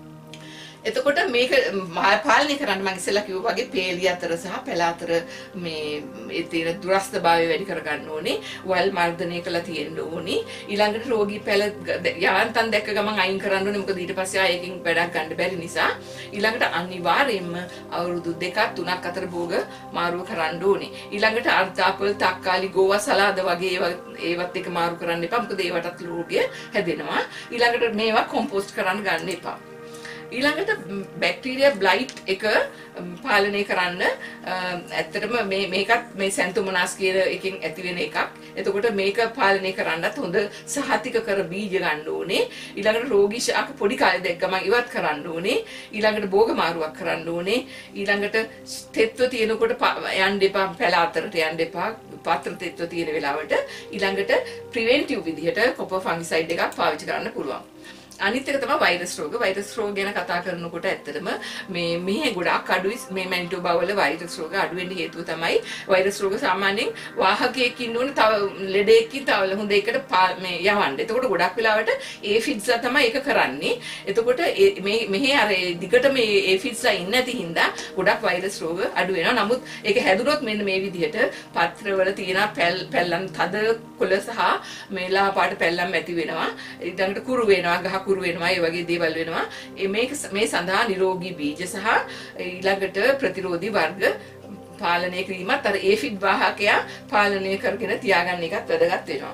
එතකොට මේක පාලනය කරන්න මම ඉස්සෙල්ලා කිව්වා වගේ පේලිය අතර සහ පැල අතර මේ ඒ තියෙන දුරස්ථභාවය වැඩි කරගන්න ඕනේ. වල් මර්ධනය කළා තියෙන්න ඕනේ. ඊළඟට රෝගී පැල යාන්තම් දැක්ක ගමන් අයින් කරන්න ඕනේ. මොකද ඊට පස්සේ ආයෙකින් වැඩක් ගන්න බැරි නිසා. ඊළඟට අනිවාර්යයෙන්ම අවුරුදු දෙකක් තුනක් අතර භෝග මාරුව කරන්න ඕනේ. ඊළඟට අර්ධාපල් තක්කාලි ගෝවා සලාද වගේ ඒවත් එක මාරු කරන්න එපා. මොකද ඒවටත් රෝගය හැදෙනවා. ඊළඟට මේවා කොම්පෝස්ට් කරන්න ගන්න එපා. ඊළඟට බැක්ටීරියා බ්ලයිට් එක පාලනය කරන්න ඇත්තටම මේ මේකත් මේ සැන්තෝමෝනාස් කියන එකෙන් ඇති වෙන එකක්. එතකොට මේක පාලනය කරන්නත් හොඳ සහතික කර බීජ ගන්න ඕනේ. ඊළඟට රෝගී ශාක පොඩි කාලේ දැක්කම ඉවත් කරන්න ඕනේ. ඊළඟට භෝග මාරුවක් කරන්න ඕනේ. ඊළඟට තෙත්ව තියෙනකොට යන්න එපා, පැල අතරට යන්න එපා. පාත්‍ර තෙත්ව තියෙන වෙලාවට ඊළඟට ප්‍රිවෙන්ටිව් විදිහට කොපර් ෆංගිසයිඩ් එකක් පාවිච්චි කරන්න පුළුවන්. අනිත් එක තමයි වෛරස් රෝග. වෛරස් රෝග ගැන කතා කරනකොට ඇත්තටම මේ මෙහි ගොඩාක් අඩුයි. මේ මැනිටෝබා වල වෛරස් රෝග අඩු වෙන්න හේතුව තමයි වෛරස් රෝග සාමාන්‍යයෙන් වාහකයෙක් ඉන්නෝනේ තව ලෙඩෙක්කින් තව හොඳ එකට මේ යවන්න. එතකොට ගොඩක් වෙලාවට ඒෆිඩ්ස්ලා තමයි ඒක කරන්නේ. එතකොට මේ මෙහි අර දිගට මේ ඒෆිඩ්ස්ලා ඉන්නේ නැති හින්දා ගොඩක් වෛරස් රෝග අඩු වෙනවා. නමුත් ඒක හැදුනොත් මෙන්න මේ විදිහට පත්‍රවල තියෙන පැල්ලම් තද කොළ සහ මේ ලා පාට පැල්ලම් ඇති වෙනවා. ඊළඟට කුරු වෙනවා, ගහ කුරු වෙනවා, ඒ වගේ දේවල් වෙනවා. මේක මේ සඳහා නිරෝගී බීජ සහ ඊළඟට ප්‍රතිරෝධී වර්ග පාලනය කිරීමත් අර ඒෆිඩ් වාහකයා පාලනය කරගෙන තියාගන්න එකත් වැදගත් වෙනවා.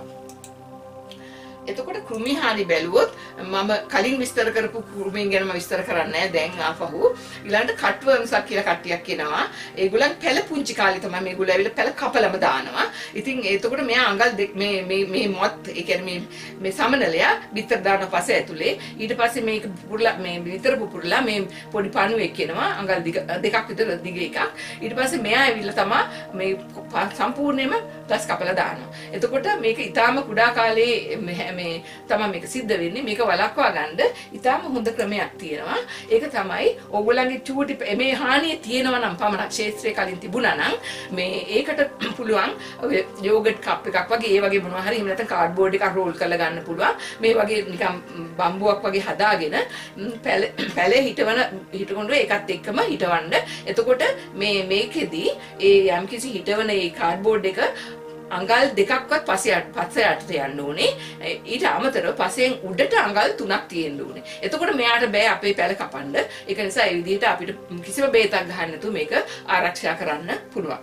එතකොට කෘමි හානි බැලුවොත් මම කලින් විස්තර කරපු කෘමීන් ගැන මම විස්තර කරන්නේ නැහැ. දැන් ආපහු ඊළඟට කට්වර්ම්ස්ක් කියලා කට්ටියක් කියනවා. ඒගොල්ලන් පැල පුංචි කාලේ තමයි මේගොල්ලෝ ඇවිල්ලා පැල කපලම දානවා. ඉතින් එතකොට මෙයා අඟල් මේ මේ මේ මොත් ඒ කියන්නේ මේ මේ සමනලයා විතර දාන පස්සේ ඇතුලේ ඊට පස්සේ මේක පුපුරලා මේ විතර පුපුරලා මේ පොඩි පණුවෙක් කියනවා අඟල් දෙකක් විතර දිග එකක්. ඊට පස්සේ මෙයා ඇවිල්ලා තමයි මේ සම්පූර්ණයෙන්ම ප්ලස් කපලා දානවා. එතකොට මේක ඊටාම කුඩා කාලේ මේ තමයි මේක සිද්ධ වෙන්නේ. මේක වළක්වා ගන්න ඉතාලම හොඳ ක්‍රමයක් තියෙනවා. ඒක තමයි ඕගොල්ලන්ගේ චූටි මේ හානිය තියෙනවා නම් පමණක් ක්ෂේත්‍රයේ කලින් තිබුණා නම් මේ ඒකට පුළුවන් යෝගට් කප් එකක් වගේ ඒ වගේ මොනවා හරි එහෙම නැත්නම් කාඩ්බෝඩ් එකක් රෝල් කරලා ගන්න පුළුවන්. මේ වගේ නිකන් බම්බුවක් වගේ හදාගෙන පැලේ හිටවන හිටකොඬ ඒකත් එක්කම හිටවන්න. එතකොට මේ මේකෙදි ඒ යම්කිසි හිටවන ඒ කාඩ්බෝඩ් එක අඟල් දෙකක්වත් පස්සේ පස්සේ යටට යන්න ඕනේ. ඊට අමතරව පස්සෙන් උඩට අඟල් තුනක් තියෙන්න ඕනේ. එතකොට මෙයාට බෑ අපේ පැල කපන්න. ඒක නිසා ඒ විදිහට අපිට කිසිම බේතක් ගන්න නැතුව මේක ආරක්ෂා කරන්න පුළුවන්.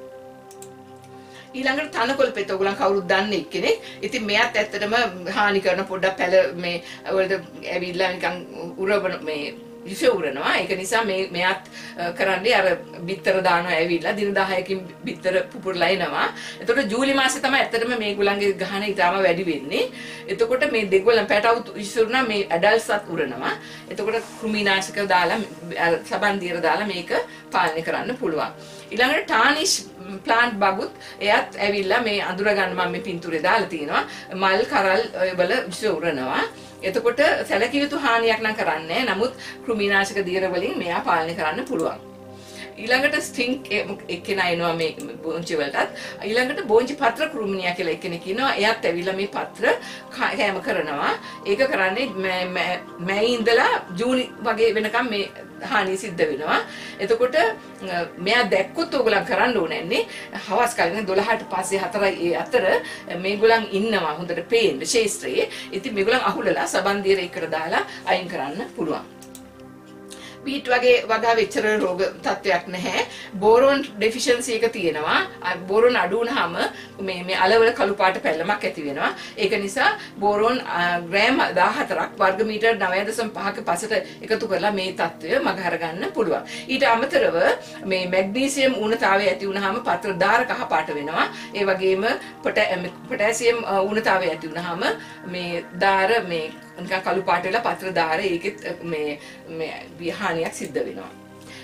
ඊළඟට තනකොළ පෙත්ත ඔයගොල්ලන් කවුරුත් දන්නේ එක්කෙනෙක්. ඉතින් මෙයාත් ඇත්තටම හානි කරන පොඩ්ඩක් පැල මේ වලට ඇවිල්ලා නිකන් උරවන මේ විෂෝරනවා. ඒක නිසා මේ මෙයාත් කරන්නේ අර බිත්තර දානවා ඇවිල්ලා දින දහයකින් බිත්තර පුපුරලා එනවා. එතකොට ජූලි මාසේ තමයි ඇත්තටම මේගොල්ලන්ගේ ගහන ඊටාම වැඩි වෙන්නේ. එතකොට මේ දෙගොල්ලන් පැටවුත් විෂෝරනවා මේ ඇඩල්ට්ස්ත් උරනවා. එතකොට කෘමිනාශක දාලා සබන් දියර දාලා මේක පාලනය කරන්න පුළුවන්. ඊළඟට ටානිෂ් ප්ලාන්ට් බගුත් එයත් ඇවිල්ලා මේ අඳුර ගන්න මම මේ පින්තූරේ දාලා තිනවා. මල් කරල් වල විෂෝරනවා. එතකොට සැලකිය යුතු හානියක් නම් කරන්නේ නැහැ. නමුත් කෘමිනාශක දියර වලින් මෙයා පාලනය කරන්න පුළුවන්. ඊළඟට ස්ටින්ක් එක්කෙනා එනවා මේ බෝංචි වලටත්. ඊළඟට බෝංචි පත්‍ර කෘමිනියා කියලා එක්කෙනෙක් ඉන්නවා. එයාත් ඇවිල්ලා මේ පත්‍ර කෑම කරනවා. ඒක කරන්නේ මැයි ඉඳලා ජූනි වගේ වෙනකම් මේ හානිය සිද්ධ වෙනවා. එතකොට මෙයා දැක්කොත් ඕගොල්ලන් කරන්න ඕනේ හවස් කාලේ දොළහට පස්සේ හතරයි ඒ අතර මේගොල්ලන් ඉන්නවා හොඳට පේන්න ශේෂ්ත්‍රයේ. ඉතින් මේගොල්ලන් අහුලලා සබන් දියර එකට දාලා අයින් කරන්න පුළුවන්. බීට් වගේ වගා වෙච්චර රෝග තත්ත්වයක් නැහැ. බෝරෝන් ඩෙෆිෂන්සි එක තියෙනවා. බෝරෝන් අඩු වුනහම මේ මේ අලවල කළු පාට පැල්ලමක් ඇති වෙනවා. ඒක නිසා බෝරෝන් ග්‍රෑම් දාහතරක් වර්ග මීටර් නවය දශම පහක පසට එකතු කරලා මේ තත්ත්වය මගහර ගන්න පුළුවන්. ඊට අමතරව මේ මැග්නීසියම් ඌනතාවය ඇති වුනහම පත්‍ර දාර කහ පාට වෙනවා. ඒ වගේම පොටෑසියම් ඌනතාවය ඇති වුනහම මේ දාර මේ නිකන් කළු පාට වෙලා පත්‍ර දාර ඒකෙත් මේ මේ විහානියක් සිද්ධ වෙනවා.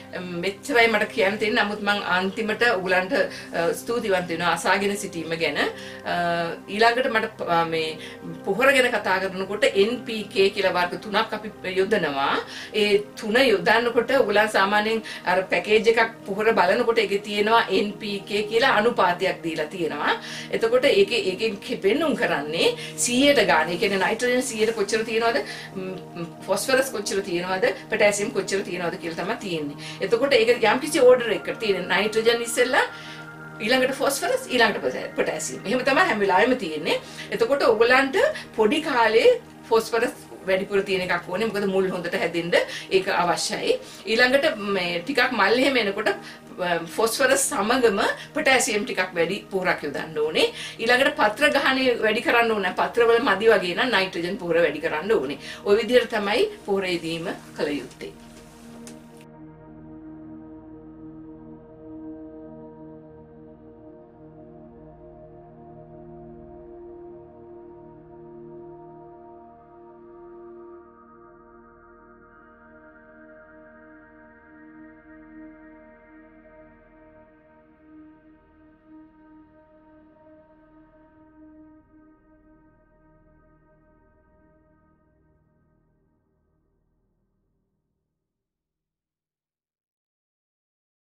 මෙච්චරයි මට කියන්න තියෙන්නේ. නමුත් මම අන්තිමට ඔයගලන්ට ස්තුතිවන්ත වෙනවා අසාගෙන සිටීම ගැන. ඊළඟට මට මේ පොහොර ගැන කතා කරනකොට N P K කියලා වර්ග තුනක් අපි යොදනවා. ඒ තුන යොදනකොට ඔයගලන් සාමාන්‍යයෙන් අර පැකේජ් එකක් පොහොර බලනකොට ඒකේ තියෙනවා N P K කියලා අනුපාතයක් දීලා තියෙනවා. එතකොට ඒකේ ඒකෙන් පෙන්නුම් කරන්නේ සීයට ගන්න. ඒ කියන්නේ නයිට්‍රජන් සීයට කොච්චර තියෙනවද? ෆොස්ෆරස් කොච්චර තියෙනවද? පොටෑසියම් කොච්චර තියෙනවද කියලා තමයි තියෙන්නේ. එතකොට ඒක යම්කිසි ඕඩර් එකකට තියෙන නයිට්‍රජන් ඉස්සෙල්ලා ඊළඟට ෆොස්ෆරස් ඊළඟට පොටෑසියම්. එහෙම තමයි හැම වෙලාවෙම තියෙන්නේ. එතකොට ඔයගලන්ට පොඩි කාලේ ෆොස්ෆරස් වැඩිපුර තියෙන එකක් ඕනේ. මොකද මුල් හොඳට හැදෙන්න ඒක අවශ්‍යයි. ඊළඟට මේ ටිකක් මල් එහෙම එනකොට ෆොස්ෆරස් සමගම පොටෑසියම් ටිකක් වැඩි පොහොරක් යොදන්න ඕනේ. ඊළඟට පත්‍ර ගහණය වැඩි කරන්න ඕනේ. පත්‍රවල මදි වගේ නම් නයිට්‍රජන් පොහොර වැඩි කරන්න ඕනේ. ওই විදිහට තමයි පොහොර යෙදීම කළ යුත්තේ.